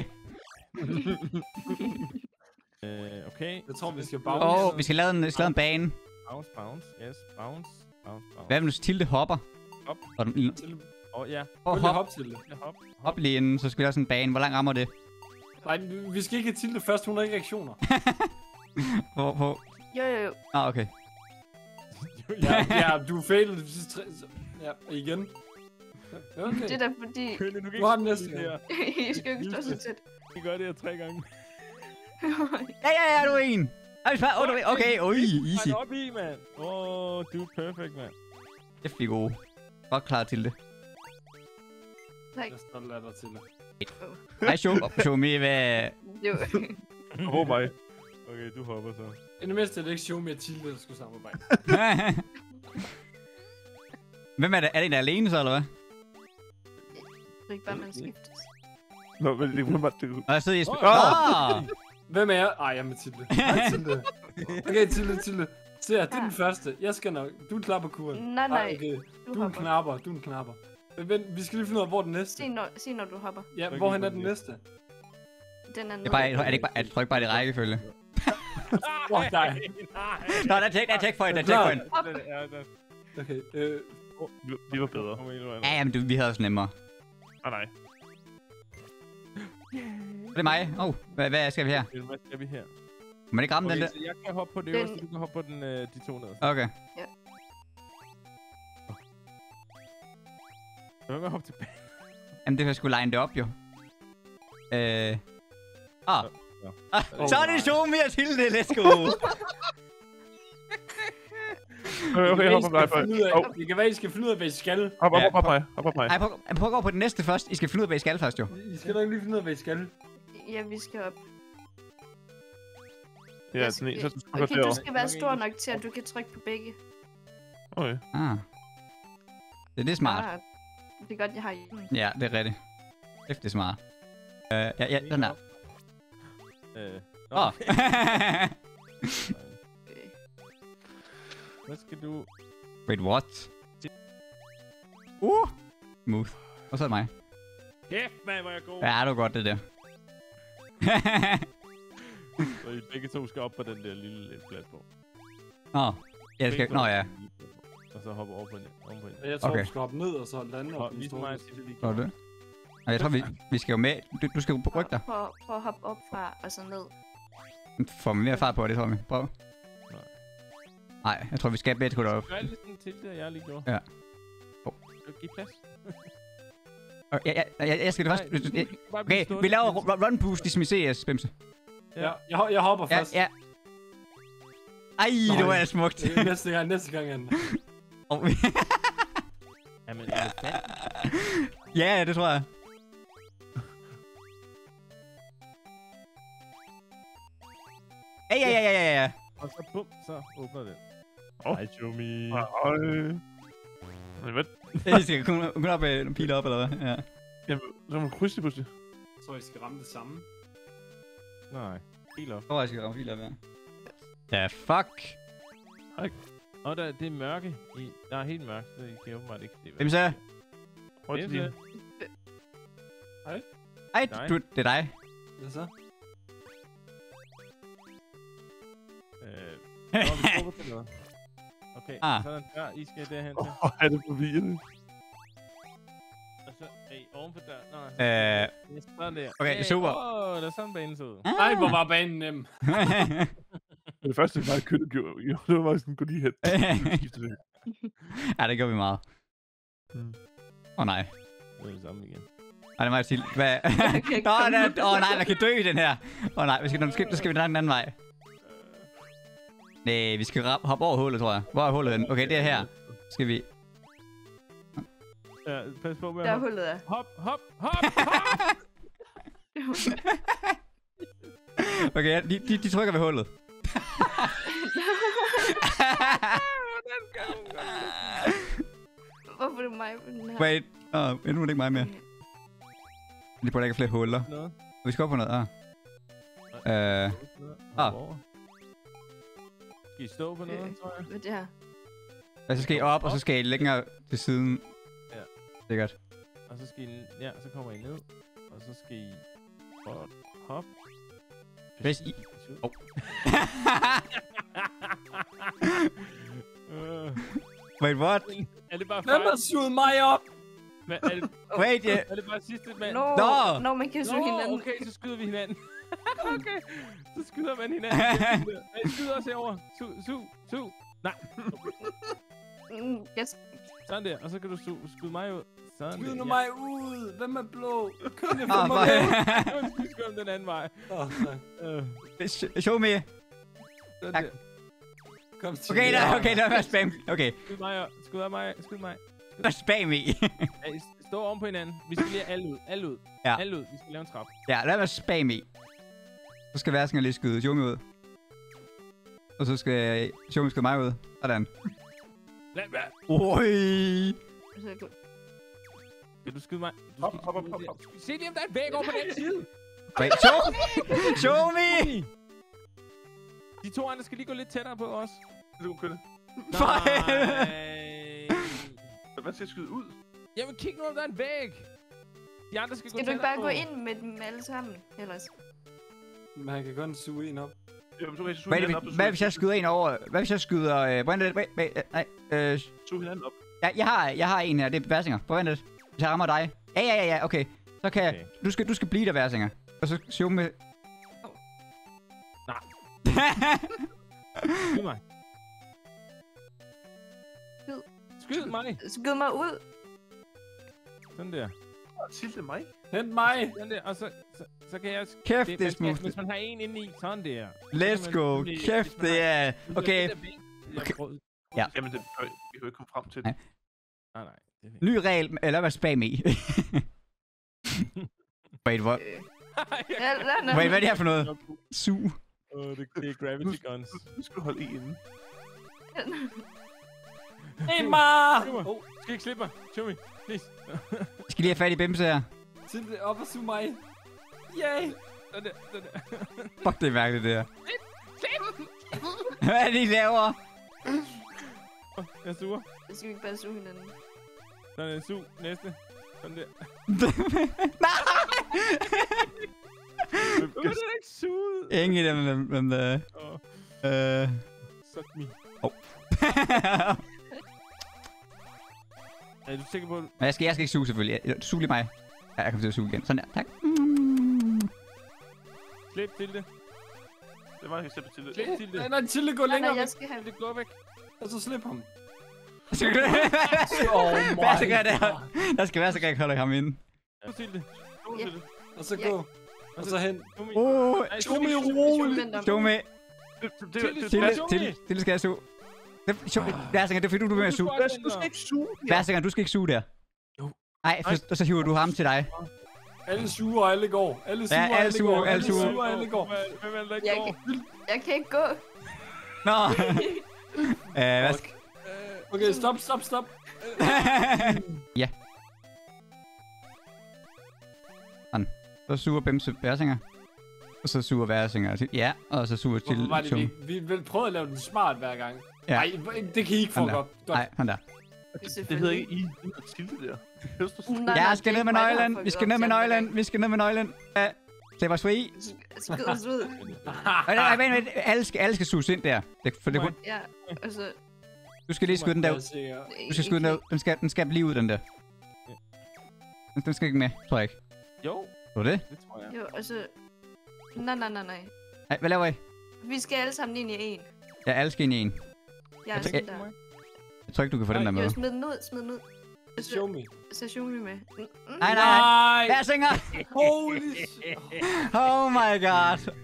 Speaker 3: Øh, okay.
Speaker 2: Jeg tror, vi skal
Speaker 1: Åh,
Speaker 2: bounce.
Speaker 1: oh, vi skal lave en, vi skal lave en bane.
Speaker 3: Bounce, bounce. Yes, bounce. Bounce, bounce.
Speaker 1: Hvad hvis Tilde hopper?
Speaker 3: Hop.
Speaker 1: Og den,
Speaker 2: Til-
Speaker 3: Åh, oh, ja.
Speaker 1: prøv at
Speaker 2: Prøv lige at
Speaker 1: hoppe
Speaker 2: hoppe til det.
Speaker 3: Ja, hop.
Speaker 1: hop lige inden, så skal vi lave sådan en bane. Hvor lang rammer det?
Speaker 2: Nej, vi skal ikke have til det først. Hun har ikke reaktioner.
Speaker 1: Hvor, hvor?
Speaker 4: Jo, jo, jo.
Speaker 1: Ah, okay.
Speaker 2: Ja, ja, du failede de sidste tre... så- Ja, igen. Ja, okay.
Speaker 4: Det er da fordi...
Speaker 3: Kølle, du kan
Speaker 2: Du har
Speaker 3: ikke
Speaker 2: den næste
Speaker 3: sige
Speaker 2: gang.
Speaker 3: det her.
Speaker 4: I skal jo ikke stå så tæt.
Speaker 3: Vi gør det her tre gange.
Speaker 1: Ja, ja, ja, du er en. Ej, vi sparer- oh, du er- Okay, oj, easy.
Speaker 3: Hold op i, mand. Åh, oh, du er perfect, mand.
Speaker 1: Det er god. Godt klar til det.
Speaker 4: Tak.
Speaker 2: Jeg står lader til det.
Speaker 1: Ej, show, show me, hvad...
Speaker 4: Jo.
Speaker 5: Håber mig.
Speaker 3: Okay, du hopper så.
Speaker 2: I det mindste er det ikke show med Tilde, der skulle samarbejde.
Speaker 1: Hvem er det? Er det en der er alene så, eller hvad?
Speaker 4: Det er ikke bare, man skiftes.
Speaker 5: Nå, men det var det.
Speaker 1: Nå, jeg sidder i Jesper.
Speaker 3: Åh!
Speaker 1: Åh!
Speaker 2: Hvem er jeg? Ej, jeg er med Tilde. Hej, Tilde. Okay, Tilde, Tilde. Se her, det er den første. Jeg skal nok. Du klapper kuren.
Speaker 4: Nej, nej.
Speaker 2: Ej, okay.
Speaker 4: Du
Speaker 2: Du er en
Speaker 4: hopper.
Speaker 2: knapper, du er en knapper. Men vent, vi skal lige finde ud af, hvor er den næste.
Speaker 4: Sig når, sig når du hopper.
Speaker 2: Ja,
Speaker 3: Okay,
Speaker 2: hvorhen er
Speaker 3: okay.
Speaker 2: den næste?
Speaker 4: Den er
Speaker 1: Det er, bare, er det ikke bare, jeg tror ikke bare, det er rækkefølge.
Speaker 2: Åh, nej.
Speaker 3: Nej.
Speaker 1: Nå, der er tjek, der er tjek for en, der er tjek for en.
Speaker 3: Ja, der-
Speaker 2: Okay, øh...
Speaker 5: Vi- Vi var bedre.
Speaker 3: Kom ind, du er-
Speaker 1: Ja, jamen, du, vi havde også nemmere.
Speaker 5: Ah, nej.
Speaker 1: Det er mig. Åh, oh, hvad, hvad skal vi her?
Speaker 3: Hvad skal vi her?
Speaker 1: Må man ikke ramme den
Speaker 3: Okay,
Speaker 1: der?
Speaker 3: så jeg kan hoppe på det
Speaker 4: Den-
Speaker 3: øverste, du kan hoppe på den, øh, de to nederste.
Speaker 1: Okay.
Speaker 3: Jeg vil hoppe tilbage.
Speaker 1: Jamen, det kan jeg sgu line det op, jo. Øh... Ah.
Speaker 3: Ja.
Speaker 1: Ah, så er det show mere til det, let's go.
Speaker 5: Okay, okay, hop på mig. Hop,
Speaker 2: Det kan være, I skal finde ud af, hvad I skal.
Speaker 5: hop, hop, hop, mig. Hop på mig.
Speaker 1: Ej, prøv, prøv at gå på det næste først. I skal finde ud af, hvad I skal først, jo.
Speaker 2: I skal nok lige finde ud af, hvad I skal.
Speaker 4: Ja, vi skal op.
Speaker 5: Ja, sådan en, så skal du gå
Speaker 4: Okay, du
Speaker 5: derover.
Speaker 4: skal være stor nok til, at du kan trykke på begge.
Speaker 5: Okay.
Speaker 1: Ah. Det er det smart.
Speaker 4: Ah, det er godt, jeg har i den.
Speaker 1: Ja, det er rigtigt. Kæft, det er smart. Øh, ja, ja, den der.
Speaker 3: Øh, nå,
Speaker 1: Åh.
Speaker 3: okay.
Speaker 4: Øh,
Speaker 3: Hvad skal du...
Speaker 1: Wait, what? Uh! Smooth. Og så er det mig.
Speaker 3: Kæft, mand, hvor er jeg god.
Speaker 1: Ja, det var godt, det der.
Speaker 3: Så I begge to skal op på den der lille øh, platform.
Speaker 1: Nå, jeg skal...
Speaker 3: Begge to
Speaker 1: Nå ja.
Speaker 3: på den lille platform. Og så hoppe over på den. Over på den.
Speaker 2: Jeg tror,
Speaker 1: Okay.
Speaker 2: du skal hoppe ned, og så lande
Speaker 3: Og
Speaker 2: op i den
Speaker 3: vis
Speaker 2: store.
Speaker 3: mig, at det lige
Speaker 1: Var det? Og jeg tror, vi, vi skal jo med. Du, du skal jo rykke dig.
Speaker 4: Prøv, prøv at hoppe op fra og så ned.
Speaker 1: Får vi mere fart på det, tror jeg. Prøv. Nej, jeg tror, vi skal bedre derop.
Speaker 3: Gør lige sådan til det, jeg lige gjorde.
Speaker 1: Ja.
Speaker 3: Oh. Giv plads.
Speaker 1: Ja, ja, ja, jeg skal det først. Okay, vi laver run boost, ligesom i C S, Bimse.
Speaker 2: Ja, jeg, jeg hopper
Speaker 1: Ja,
Speaker 2: først.
Speaker 1: ja. Ej, det var smukt.
Speaker 2: Næste gang, næste gang, Anna.
Speaker 3: Jamen, er det sandt?
Speaker 1: Ja, det tror jeg. Ja, ja, ja, ja, ja, ja.
Speaker 3: Og så bum, så åbner den.
Speaker 5: Åh.
Speaker 3: Hej, show me.
Speaker 5: Ej. Hvad?
Speaker 1: Jeg skal kun, kun op med nogle piler op, eller hvad? Ja.
Speaker 5: Jamen, så må man krydse det pludselig.
Speaker 2: Så I skal ramme det samme.
Speaker 3: Nej, helt op.
Speaker 1: Jeg tror, jeg skal ramme piler op, ja. Ja, fuck.
Speaker 3: Og der, det er mørke. I, der er helt mørkt, så I kan åbenbart ikke se, hvad
Speaker 1: Hvem så?
Speaker 5: Prøv at
Speaker 3: det er.
Speaker 5: sige.
Speaker 1: Ej,
Speaker 3: Nej.
Speaker 1: du, det er dig.
Speaker 2: Hvad så?
Speaker 3: Øh, nå, vi prøver til noget. Okay,
Speaker 1: Ah.
Speaker 3: så er den der. I skal derhen til.
Speaker 5: Åh, er det forvirrende?
Speaker 3: Og så er I oven på døren. Nå,
Speaker 1: Øh,
Speaker 3: det er sådan der.
Speaker 1: okay,
Speaker 3: Hey,
Speaker 1: super.
Speaker 3: Åh, der er sådan banen så ud.
Speaker 2: Nej, hvor var banen nem.
Speaker 5: Men det første, var kød, gjorde, jo, det var bare sådan, gå lige hen. Skifte det.
Speaker 1: Ja, det gør vi meget. Åh
Speaker 5: Mm.
Speaker 1: oh, nej.
Speaker 3: Nu er det samme igen.
Speaker 1: Ej, det må jeg sige. Hvad? Nå, åh oh, nej, man kan dø i den her. Åh oh, nej, vi skal, nu skal, nu skal vi den anden vej. Nej, vi skal rap- hoppe over hullet, tror jeg. Hvor er hullet henne? Okay, det er her. Skal vi...
Speaker 3: Ja, pas på med at
Speaker 4: Der er
Speaker 3: hoppe.
Speaker 4: hullet er.
Speaker 3: Hop, hop, hop, hop!
Speaker 1: Okay, de, de, de trykker ved hullet.
Speaker 4: Hvorfor er det mig på den her?
Speaker 1: Wait. Åh, oh, nu er det ikke mig mere. Det burde ikke have flere huller.
Speaker 3: Noget.
Speaker 1: Vi skal op på noget. Ah. Øh... Ah.
Speaker 3: Skal I stå på noget, tror jeg?
Speaker 4: Hvad er det her?
Speaker 1: Og så skal I op, og så skal I længere til siden.
Speaker 3: Ja.
Speaker 1: Sikkert.
Speaker 3: Og så skal I... Ja, så kommer I ned. Og så skal I... Prøve at hoppe.
Speaker 1: Hvis I... Oh.
Speaker 3: Øh,
Speaker 1: Wait, what?
Speaker 3: er det bare
Speaker 2: Hvem har suget mig op?
Speaker 3: Men er det,
Speaker 1: Wait, yeah.
Speaker 3: er det bare sidste mand?
Speaker 4: Nå,
Speaker 1: Nå!
Speaker 4: Nå, man kan suge hinanden.
Speaker 3: okay, så skyder vi hinanden. Okay, så skyder man hinanden. Nej, skyder os herover. Su, su, su. Nej,
Speaker 4: Mm, yes.
Speaker 3: sådan der. Og så kan du su, skyde mig ud. Sådan
Speaker 2: Skyd
Speaker 3: der.
Speaker 2: nu mig ud. Hvem er blå? Kun jeg
Speaker 1: Ah,
Speaker 2: får mig
Speaker 1: for-
Speaker 2: væk.
Speaker 3: Ja. Nu skal vi skyde den anden vej.
Speaker 2: Åh, tak.
Speaker 3: Øh,
Speaker 1: Sh- Show me.
Speaker 3: sådan
Speaker 1: Tak.
Speaker 3: der.
Speaker 2: Kom til
Speaker 1: Okay, der, okay, der var spam. Okay,
Speaker 3: Skyd mig, og- skud af mig, skud mig.
Speaker 1: der er spam i.
Speaker 3: Ja, I stå oven på hinanden. Vi skal lige have alle ud, alle ud.
Speaker 1: Ja.
Speaker 3: Alle ud, vi skal lave en trap.
Speaker 1: Ja, der var spam i. Så skal værsen lige skyde Show me ud. Og så skal Show me skyde mig ud. Sådan.
Speaker 3: Lad være.
Speaker 1: Oj.
Speaker 4: Så er det
Speaker 3: Skal du skyde mig? Du
Speaker 5: Hop,
Speaker 3: skal
Speaker 5: hop, hop,
Speaker 3: skyde
Speaker 5: hop,
Speaker 3: der.
Speaker 5: hop.
Speaker 3: Se lige, om der er en væg over på den side.
Speaker 1: Wait, show, show me.
Speaker 3: De to andre skal lige gå lidt tættere på os.
Speaker 5: Det kunne kønne.
Speaker 1: For
Speaker 3: Nej.
Speaker 5: Hvad skal jeg skyde ud?
Speaker 3: Jamen, kig nu, om der er en væg. De andre skal, gå
Speaker 4: Skal du ikke
Speaker 3: tættere
Speaker 4: bare
Speaker 3: på.
Speaker 4: gå ind med dem alle sammen, ellers?
Speaker 2: Man kan kun suge en op.
Speaker 5: Jamen, så kan jeg suge
Speaker 1: Hvad,
Speaker 5: hinanden op.
Speaker 1: hvis, hvad hvis jeg skyder en over? Hvad hvis jeg skyder... Øh, hvordan er det? Wait, wait, øh, nej. Øh,
Speaker 5: Suge hinanden op.
Speaker 1: ja, jeg har, jeg har en her. Det er Versinger. Forvent lidt. Hvis jeg rammer dig. Ja, ja, ja, ja. Okay. Så kan
Speaker 3: Okay.
Speaker 1: jeg... Du skal, du skal blive der, Versinger. Og så show med...
Speaker 3: Nej. Skyd mig.
Speaker 4: Skyd.
Speaker 3: Skyd mig.
Speaker 4: Skyd mig ud.
Speaker 3: Sådan der.
Speaker 5: Tilte mig.
Speaker 2: Hent mig.
Speaker 3: Sådan der. Og så, så, så kan jeg...
Speaker 1: Kæft,
Speaker 3: det,
Speaker 1: det er
Speaker 3: man skal-
Speaker 1: smooth.
Speaker 3: Hvis man har en inde i, sådan der. Så
Speaker 1: Let's
Speaker 3: kan man
Speaker 1: go.
Speaker 3: selvfølgelig-
Speaker 1: Kæft,
Speaker 3: hvis man
Speaker 1: det
Speaker 3: har-
Speaker 1: er...
Speaker 3: hvis man
Speaker 1: Okay.
Speaker 3: har den der væg, jeg
Speaker 1: Okay.
Speaker 3: prøvede-
Speaker 1: Ja.
Speaker 5: Jamen, det, øh, vi kan jo ikke komme frem til
Speaker 1: Nej.
Speaker 5: det.
Speaker 3: Nej, nej. Det er fint.
Speaker 1: Ny regel. Eller hvad spam i? Wait, hvor...
Speaker 4: Øh. Ja, lad nu.
Speaker 1: Wait, hvad er det her for noget? Su.
Speaker 3: Åh, det, det er gravity guns.
Speaker 5: Nu skal du holde E inde.
Speaker 2: Hey, ma!
Speaker 3: Slip mig.
Speaker 2: Oh,
Speaker 3: Skal I ikke slippe mig? Show me, please.
Speaker 1: Jeg skal lige have fat i Bimse her.
Speaker 2: til op og suge mig. Yay!
Speaker 3: Sådan der, sådan der.
Speaker 1: Fuck, det er mærkeligt, det her. Hvad er det, I laver?
Speaker 3: Åh, Jeg suger.
Speaker 4: Så skal vi ikke bare suge hinanden.
Speaker 3: Sådan der, sug. Næste. Sådan der. Hvorfor er det ikke suget?
Speaker 1: Ingen af dem, dem, dem der...
Speaker 3: Åh,
Speaker 1: Øh...
Speaker 3: suck me.
Speaker 1: Oh.
Speaker 3: Er du sikker på, at
Speaker 1: Men jeg skal, jeg skal ikke suge, selvfølgelig. Jeg- Sug lige mig. Ja, jeg kommer til at suge igen. Sådan der. Tak.
Speaker 3: Slip til det.
Speaker 5: Det var ikke slippe til det.
Speaker 3: Slip til det.
Speaker 2: Nej, nej, Tilde, gå
Speaker 4: Nej,
Speaker 2: længere
Speaker 4: nej, jeg
Speaker 2: væk.
Speaker 4: skal have...
Speaker 3: Det går væk.
Speaker 2: Og så slip ham.
Speaker 1: Hvad skal jeg der? Der skal være så ikke holde ham inde.
Speaker 3: Du til det. Du til det.
Speaker 2: Og så gå. Og så hen.
Speaker 1: Åh,
Speaker 2: Shumi, roligt.
Speaker 1: show me.
Speaker 3: Tilde,
Speaker 1: Tilde,
Speaker 3: Tilde.
Speaker 1: Tilde, Tilde skal jeg suge. Værsinger, det er fordi, du er med at suge.
Speaker 5: Du skal ikke suge.
Speaker 1: Værsinger, du skal ikke suge der.
Speaker 5: Jo.
Speaker 1: Nej, og så hiver du ham til dig.
Speaker 2: Alle suger, og alle går. Alle suger,
Speaker 1: Ja, alle
Speaker 2: alle
Speaker 1: suger,
Speaker 2: går.
Speaker 1: alle
Speaker 2: Alle
Speaker 1: suger.
Speaker 2: suger, alle går.
Speaker 3: Hvem er det, der ikke
Speaker 4: Jeg,
Speaker 3: går?
Speaker 4: kan- jeg kan ikke gå.
Speaker 1: Nå. Øh, hvad skal...
Speaker 2: Okay, stop, stop, stop.
Speaker 1: Ja. Sådan. Så suger Bimse Værsinger. Og så suger Værsinger til... Ja, og så suger til...
Speaker 2: Hvorfor var det,
Speaker 1: Show.
Speaker 2: vi, vi vil prøve at lave den smart hver gang.
Speaker 1: Ja.
Speaker 2: Nej, det kan I ikke
Speaker 1: Sådan
Speaker 2: fuck
Speaker 1: der.
Speaker 2: op. Godt.
Speaker 1: Nej, han der.
Speaker 5: Det hedder ikke I. I og Tilde der. Høster sig.
Speaker 4: Nej, nej,
Speaker 1: Jeg skal
Speaker 4: det er
Speaker 1: ned med
Speaker 4: ikke mig, der har
Speaker 1: nøglen.
Speaker 4: fucket
Speaker 1: Vi skal
Speaker 4: op
Speaker 1: ned med
Speaker 4: til anden
Speaker 1: nøglen. Vi skal ned med nøglen. Ja. Slip os fri.
Speaker 4: gang. Skid os ud.
Speaker 1: Nej, nej, vent, vent. Alle skal, alle skal suges ind der. Det, for det, kun-
Speaker 4: Ja, altså...
Speaker 1: du skal lige skyde den der ud. Du skal skyde den der ud. Den skal, den skal blive ud, den der. Den, den skal ikke med, tror jeg ikke.
Speaker 3: Jo,
Speaker 1: Var det?
Speaker 3: det tror jeg.
Speaker 4: Jo, altså... Nej, nej, nej, nej.
Speaker 1: Nej, hvad laver I?
Speaker 4: Vi skal alle sammen ind i en.
Speaker 1: Ja, alle skal ind i en.
Speaker 4: Jeg er
Speaker 1: Jeg
Speaker 4: sådan
Speaker 1: tænker-
Speaker 4: der.
Speaker 1: Jeg tror ikke, du kan få den der med.
Speaker 4: Jo, smid den ud, smid den ud.
Speaker 2: Show me.
Speaker 4: Så Shumi med. Mm, mm.
Speaker 1: Nej, nej, nej.
Speaker 2: Nej!
Speaker 1: Værsinger!
Speaker 2: Holy shit.
Speaker 1: Oh my god.
Speaker 3: Ses!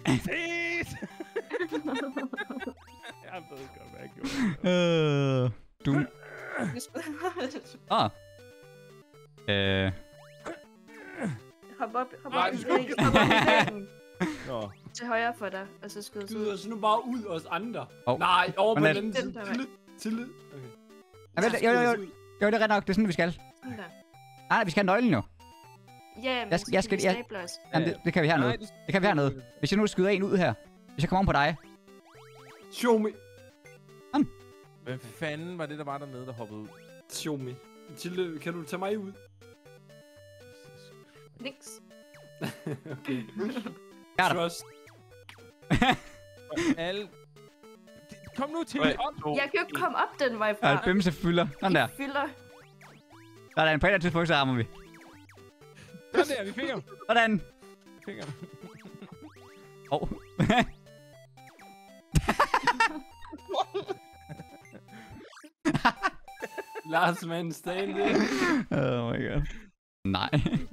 Speaker 3: Jeg ved godt, hvad jeg gjorde.
Speaker 1: Øh, du...
Speaker 4: Vi skal-
Speaker 1: Åh. Øh...
Speaker 4: Hop op, hop
Speaker 2: Nej,
Speaker 4: op i
Speaker 2: du skal
Speaker 4: væggen. Hop op i væggen.
Speaker 3: Nå.
Speaker 4: Til højre for dig, og så skyder
Speaker 2: Skyd
Speaker 4: ud.
Speaker 2: os nu bare ud, os andre.
Speaker 1: Hov.
Speaker 2: Nej, over på
Speaker 1: Men
Speaker 2: den
Speaker 1: lad-
Speaker 2: anden
Speaker 4: Den
Speaker 2: side.
Speaker 4: der
Speaker 2: Tillid. Tillid. Okay.
Speaker 1: Ja, vent, jo, jo, jo. Jo, det er ret nok. Det er sådan, vi skal.
Speaker 4: Sådan der.
Speaker 1: Nej, nej, vi skal have nøglen jo.
Speaker 4: Ja, men
Speaker 1: Jeg
Speaker 4: så
Speaker 1: skal- jeg
Speaker 4: skal vi
Speaker 1: skal- jeg-
Speaker 4: stable os.
Speaker 1: Jamen, det, det kan vi hernede.
Speaker 3: Nej, det,
Speaker 1: Det kan vi hernede. Hvis jeg nu skyder en ud her. Hvis jeg kommer om på dig.
Speaker 2: Show me.
Speaker 3: Hvad fanden var det, der var dernede, der hoppede ud?
Speaker 2: Show me. Tilde, kan du tage mig ud?
Speaker 4: Niks.
Speaker 2: Okay.
Speaker 1: Ja, der.
Speaker 2: Trust.
Speaker 3: Alle... Kom nu til
Speaker 5: Tre,
Speaker 3: op!
Speaker 5: to,
Speaker 4: Jeg kan jo ikke komme op den vej
Speaker 1: Ja,
Speaker 4: fra.
Speaker 1: Bimse fylder. Sådan der.
Speaker 4: I fylder.
Speaker 1: Sådan, på et eller andet tidspunkt, så rammer vi.
Speaker 3: Sådan der, vi fik ham.
Speaker 1: Sådan.
Speaker 3: Vi fik ham.
Speaker 1: Åh.
Speaker 2: Last man standing.
Speaker 1: Oh my god. Nej.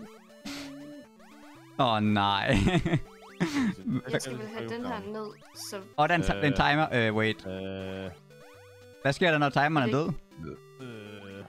Speaker 1: Åh oh, nej.
Speaker 4: Jeg skal vel have den her ned, så...
Speaker 1: Og den, den timer. Øh, wait.
Speaker 5: Øh,
Speaker 1: Hvad sker der, når timeren er død?
Speaker 5: øh,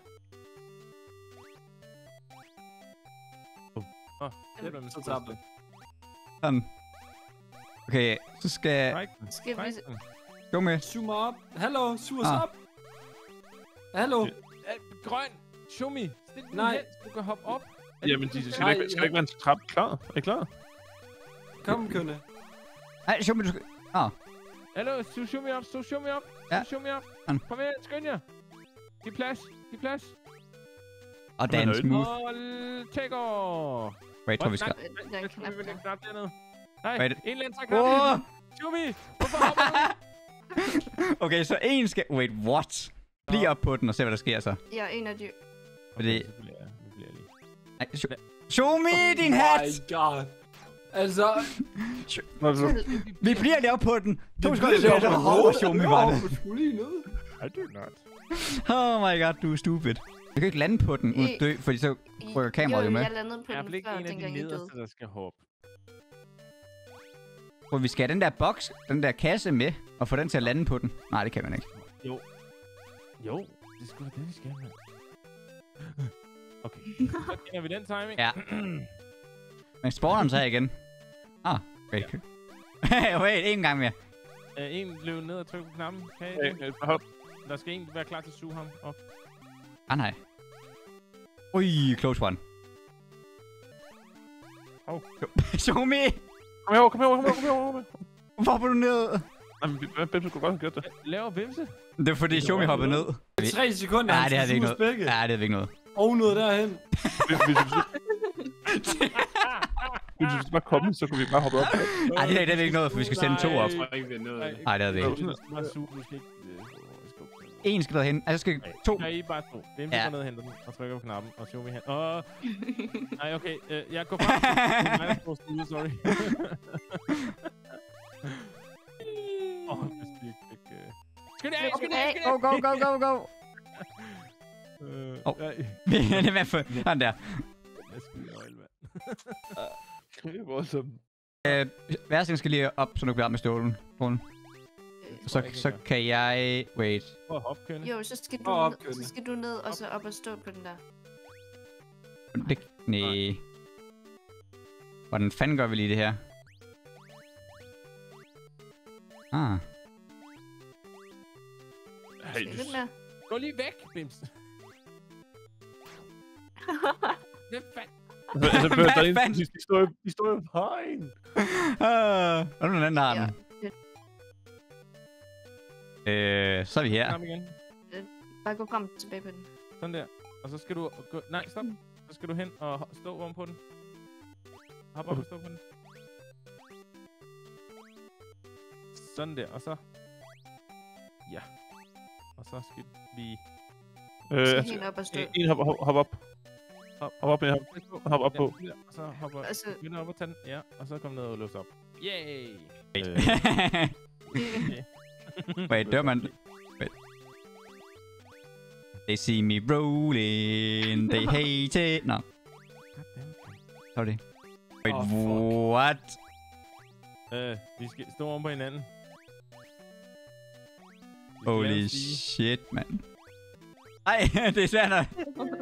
Speaker 3: Åh, det er man
Speaker 2: Så tabte.
Speaker 1: Sådan. Okay, så skal...
Speaker 3: Strike.
Speaker 4: Skal vi...
Speaker 1: Gå med.
Speaker 2: Zoom op. Hallo, suger
Speaker 1: Ah.
Speaker 2: op. Hallo.
Speaker 3: Øh, Grøn! Show me! Stil den
Speaker 2: Nej.
Speaker 3: hen, så du kan hoppe op. Er
Speaker 5: Jamen,
Speaker 3: det
Speaker 5: de
Speaker 3: det,
Speaker 5: skal
Speaker 2: Nej,
Speaker 5: ikke, skal der ikke være en trappe klar. Er I klar?
Speaker 2: Kom, kønne.
Speaker 1: Nej, show me, du skal... Åh.
Speaker 3: Hallo, så show me op, så show me op.
Speaker 1: Ja.
Speaker 3: Så show me op.
Speaker 1: Sådan.
Speaker 3: Kom her, skynd jer. Giv plads, giv plads.
Speaker 1: Og den
Speaker 5: Hvad er det?
Speaker 1: smooth.
Speaker 3: Og l- take off.
Speaker 1: Wait, tror vi skal...
Speaker 4: Der er en
Speaker 3: Jeg
Speaker 4: knap
Speaker 3: tror, vi vil
Speaker 4: der.
Speaker 3: knap dernede. Nej,
Speaker 1: Hvad er
Speaker 3: en
Speaker 1: det?
Speaker 3: eller anden tager knap.
Speaker 1: Åh!
Speaker 3: Show me! Hvorfor hopper du?
Speaker 1: Okay, så en skal... Wait, what? Bliv op på den og se, hvad der sker så.
Speaker 4: Jeg er en af de...
Speaker 1: Fordi...
Speaker 3: Okay, så bliver jeg, nu bliver jeg lige.
Speaker 1: Nej, show... Show me din hat!
Speaker 2: My god. Altså,
Speaker 5: Nå, så...
Speaker 1: Vi bliver lige op på den. To
Speaker 2: det
Speaker 1: sekunder,
Speaker 2: bliver
Speaker 1: så
Speaker 2: lige
Speaker 1: så hopper show me bare det.
Speaker 2: Du skulle lige ned.
Speaker 3: I do not.
Speaker 1: Oh my god, du er stupid. Du kan ikke lande på den uden at dø, fordi så rykker kameraet jo med.
Speaker 4: jeg landede på
Speaker 3: Jeg er
Speaker 4: den
Speaker 3: ikke
Speaker 4: før,
Speaker 3: en af de
Speaker 4: dengang I døde.
Speaker 3: nederste, der skal hoppe.
Speaker 1: For vi skal have den der boks, den der kasse med, og få den til at lande på den. Nej, det kan man ikke.
Speaker 3: Jo. Jo, det er sgu da det, vi skal, mand. Okay, så kender vi den timing.
Speaker 1: Ja. Men spawneren så her igen. Ah, wait. Wait, en gang mere.
Speaker 3: Uh, en løb ned og tryk på knappen. Kan I
Speaker 5: Hey,
Speaker 3: det?
Speaker 5: hey, hop.
Speaker 3: Der skal en være klar til at suge ham op.
Speaker 1: Ah, nej. Ui, close one.
Speaker 3: Hov.
Speaker 1: Show me!
Speaker 5: Kom herover, kom herover, kom herover, kom herover.
Speaker 1: Hvorfor hopper du ned?
Speaker 5: Nej, men hvem skulle godt have gjort det?
Speaker 3: Laver Bimse?
Speaker 1: Det er fordi Show me hoppede ned.
Speaker 2: Tre sekunder,
Speaker 1: Nej,
Speaker 2: han
Speaker 1: det har
Speaker 2: skal
Speaker 1: det ikke
Speaker 2: suges
Speaker 1: noget.
Speaker 2: begge.
Speaker 1: Ja, det er ikke noget.
Speaker 2: Og noget derhen.
Speaker 5: Hvis, hvis, hvis, hvis vi bare komme, så kunne vi bare hoppe op.
Speaker 1: Nej, det er det er ikke noget, for vi skal sende to op.
Speaker 2: Jeg tror ikke, det er noget.
Speaker 1: Nej, det er det ikke.
Speaker 3: Du skal bare suge, du skal ikke... øh, skubbe.
Speaker 1: en skal derhen. Altså skal
Speaker 3: Okay.
Speaker 1: to.
Speaker 3: Så I bare to. Bimse
Speaker 1: Ja.
Speaker 3: går ned og henter den, og trykker på knappen, og Xiaomi hen. Åh, nej, okay. Øh, jeg går frem til det er mig, der står stille, sorry. Åh, oh, hvis vi ikke fik... Øh... Skynd dig af, skynd dig af, skynd dig
Speaker 1: Go, go, go, go, go.
Speaker 3: Øh,
Speaker 1: Åh.
Speaker 3: ja,
Speaker 1: Det er med for han der.
Speaker 3: jeg skal lige øjle, mand.
Speaker 5: Det er voldsomt.
Speaker 1: Øh, Værsting skal lige op, så du er klar med stålen. Rune. Så, så kan jeg... Wait.
Speaker 3: Prøv at hoppe, kønne.
Speaker 4: Jo, så skal,
Speaker 2: Og
Speaker 4: du
Speaker 2: op,
Speaker 4: ned,
Speaker 2: Kønne.
Speaker 4: så skal du ned og så op og stå på den der.
Speaker 1: Det, nej. Hvordan fanden gør vi lige det her? Ah.
Speaker 5: Hey,
Speaker 4: Skal lidt mere.
Speaker 3: Gå lige væk, Bims. Hvad fanden?
Speaker 5: altså,
Speaker 1: Hvad
Speaker 5: der er en,
Speaker 1: fanden?
Speaker 5: de, de, står jo, de står jo på hegn.
Speaker 1: Ah. Og nu er den anden, der har
Speaker 4: Ja,
Speaker 1: den. Øh, så er vi her.
Speaker 3: Kom igen.
Speaker 4: bare gå frem og tilbage på den.
Speaker 3: Sådan der. Og så skal du gå... Nej, stop. Så skal du hen og ho- stå oven på den. Hop op og stå på den. Sådan der. Og så... Ja. Og så skal vi...
Speaker 5: Øh,
Speaker 4: Så
Speaker 5: altså,
Speaker 4: helt op og stå.
Speaker 5: en, en hop, hop, hop op. Hop, hop op med ham. Hop op på.
Speaker 3: Ja, og så hopper
Speaker 4: Og så-
Speaker 3: vi op og tage den. Ja, og så kom ned og låse op. Yay!
Speaker 5: Øh,
Speaker 1: Wait, dør man... Wait. They see me rolling, they hate it. Nå, sorry. Wait,
Speaker 2: Oh, fuck.
Speaker 1: what?
Speaker 3: Øh, vi skal stå oven på hinanden. Vi skal lave
Speaker 1: Holy
Speaker 3: en stige.
Speaker 1: shit, mand. Ej, det er svært nok.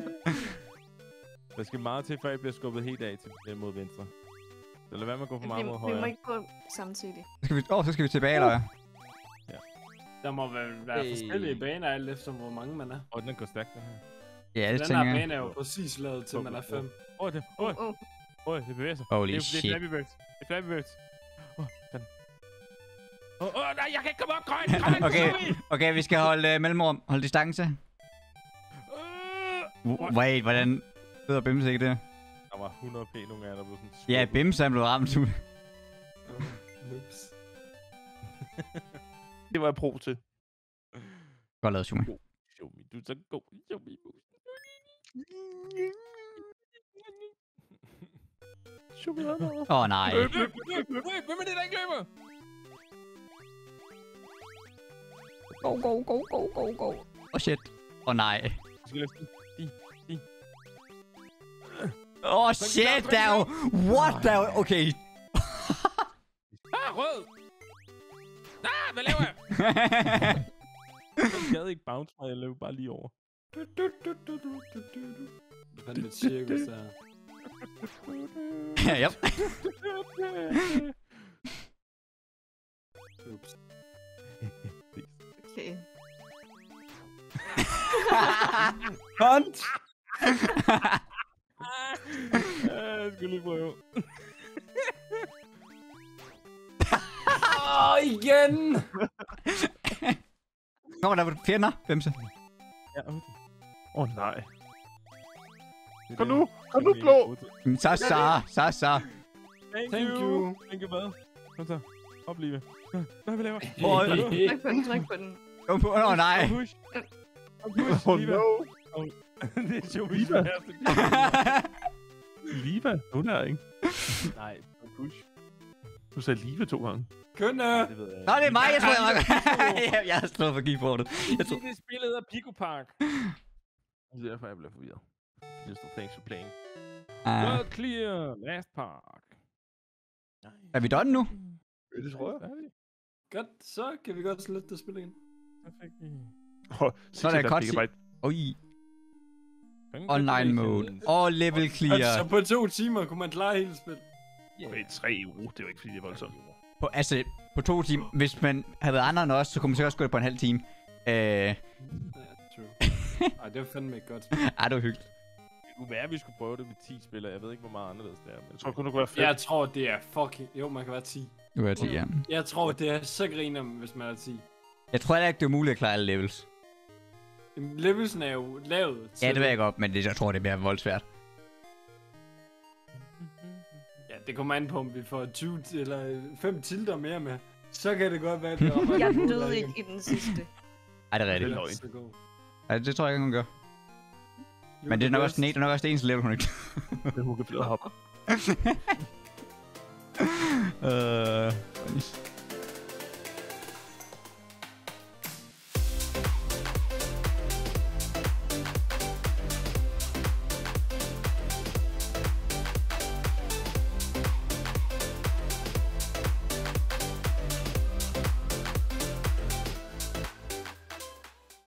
Speaker 3: Der skal meget til, før jeg bliver skubbet helt af til øh, mod venstre. Så lad være med at gå for
Speaker 4: Vi,
Speaker 3: meget mod
Speaker 4: vi må
Speaker 3: højre.
Speaker 4: ikke gå samtidig.
Speaker 1: Så skal vi, åh, så skal vi tilbage, eller hvad?
Speaker 2: Der må vel være
Speaker 3: Hey.
Speaker 2: forskellige baner, alt efter hvor mange man er.
Speaker 3: Åh, den går stærkt, den her.
Speaker 1: Ja, det
Speaker 2: Den
Speaker 1: tænker
Speaker 2: her
Speaker 1: jeg.
Speaker 2: bane er jo præcis lavet til, man er fem.
Speaker 3: Åh, det, åh,
Speaker 4: Åh,
Speaker 3: åh, det bevæger sig.
Speaker 1: Holy
Speaker 3: det, er-
Speaker 1: shit.
Speaker 3: Det er Flappy Birds. Det er Flappy Birds. Åh, den. Åh, åh, nej, jeg kan ikke komme op, Grøn! Kom ind,
Speaker 1: Okay,
Speaker 3: Zoe!
Speaker 1: okay, vi skal holde uh, mellemrum. Hold distance.
Speaker 3: Øh.
Speaker 1: W- Wait, hvordan hedder Bimse ikke det?
Speaker 3: Der var hundrede p nogle af jer, der blev sådan
Speaker 1: Ja,
Speaker 3: skubbet.
Speaker 1: Bimse er blevet ramt.
Speaker 2: Ups.
Speaker 5: det var jeg pro til.
Speaker 1: Godt lavet, Shumi.
Speaker 3: Show me, du er så god. Show me, mus.
Speaker 5: Chokolade.
Speaker 1: Åh, oh, nej.
Speaker 3: Løb, løb, løb, løb, løb. Hvem er det, der ikke løber?
Speaker 1: Go, go, go, go, go, go. Åh, oh, shit. Åh, oh, nej.
Speaker 3: Jeg skal løfte den.
Speaker 1: Åh, oh, shit, der er jo... What? Der er jo... Okay.
Speaker 3: Ah, rød! Ah, hvad laver jeg? Jeg gad ikke bounce mig, jeg løb bare lige over.
Speaker 2: Du, du, du, du, du, du, du. Hvad er det cirkus der?
Speaker 1: Ja, yep.
Speaker 2: Ups.
Speaker 4: okay.
Speaker 2: Hunt!
Speaker 3: Ah, jeg skulle lige prøve.
Speaker 2: Åh, oh, igen!
Speaker 1: Nå, der var fjender, Bimse.
Speaker 3: Ja, okay.
Speaker 5: Åh oh, nej.
Speaker 3: Det er
Speaker 5: Kom
Speaker 3: det,
Speaker 5: nu, kom
Speaker 3: det
Speaker 5: nu,
Speaker 3: er
Speaker 5: blå.
Speaker 3: det.
Speaker 1: Så, så, så, så.
Speaker 3: Thank,
Speaker 2: Thank
Speaker 3: you.
Speaker 2: you.
Speaker 3: Thank you, hvad? Kom så. Op, Live. Hvad vi laver?
Speaker 4: Tryk på den, tryk på den.
Speaker 1: Kom på. Åh, nej.
Speaker 3: Kom push. Kom push,
Speaker 5: Oh
Speaker 3: Liva.
Speaker 5: no.
Speaker 3: Det er Joey's
Speaker 5: Liva.
Speaker 3: værste.
Speaker 5: Liva, hun er ikke.
Speaker 3: Nej, kom push.
Speaker 5: Du sagde Liva to gange.
Speaker 2: Kønne!
Speaker 3: Det ved jeg
Speaker 1: Nå, det er mig, jeg tror, jeg var... jeg har slået for keyboardet. Jeg tror...
Speaker 3: Det spillet af Pico Park. Det er derfor, jeg blev forvirret. Just thanks for playing.
Speaker 1: Uh,
Speaker 3: Well clear, last park.
Speaker 1: er vi done nu?
Speaker 5: Det tror jeg.
Speaker 2: Godt, så kan vi godt slutte det spil igen.
Speaker 3: Perfekt.
Speaker 5: Oh,
Speaker 1: Så er der cutscene. Oj. Online mode. Og level clear.
Speaker 2: Så på to timer kunne man klare hele spillet.
Speaker 5: Okay, tre uger. Det var ikke fordi, det er voldsomt.
Speaker 1: På, altså, på to timer. Hvis man havde været andre end os, så kunne man sikkert også gå det på en halv time. Øh,
Speaker 2: Ja, true. Ej, det var fandme ikke godt.
Speaker 1: ej, det var hyggeligt.
Speaker 3: Det kunne være, at vi skulle prøve det med ti spillere. Jeg ved ikke, hvor meget anderledes det er. Men
Speaker 5: Jeg tror kun, det kunne være fedt.
Speaker 2: Jeg tror, det er fucking... Jo, man kan være ti.
Speaker 1: Nu er jeg til, ja.
Speaker 2: Jeg tror, det er så griner, hvis man er ti.
Speaker 1: Jeg tror heller ikke, det er muligt at klare alle levels.
Speaker 2: Jamen, Levelsen er jo lavet til...
Speaker 1: Ja, det ved jeg godt, men det, jeg tror, det bliver voldsvært.
Speaker 2: Ja, det kommer an på, om vi får tyve til- eller fem tilter mere med. Så kan det godt være, at det rammer
Speaker 4: Jeg
Speaker 2: det
Speaker 4: døde ikke i den sidste.
Speaker 1: Ej, det er
Speaker 5: Det er
Speaker 1: rigtigt.
Speaker 5: løgn.
Speaker 2: Så god.
Speaker 1: Ej, det tror jeg ikke, hun gør. Men det er nok også den, det er nok også det eneste level, hun ikke.
Speaker 5: Det hun kan finde at hoppe.
Speaker 1: Øh...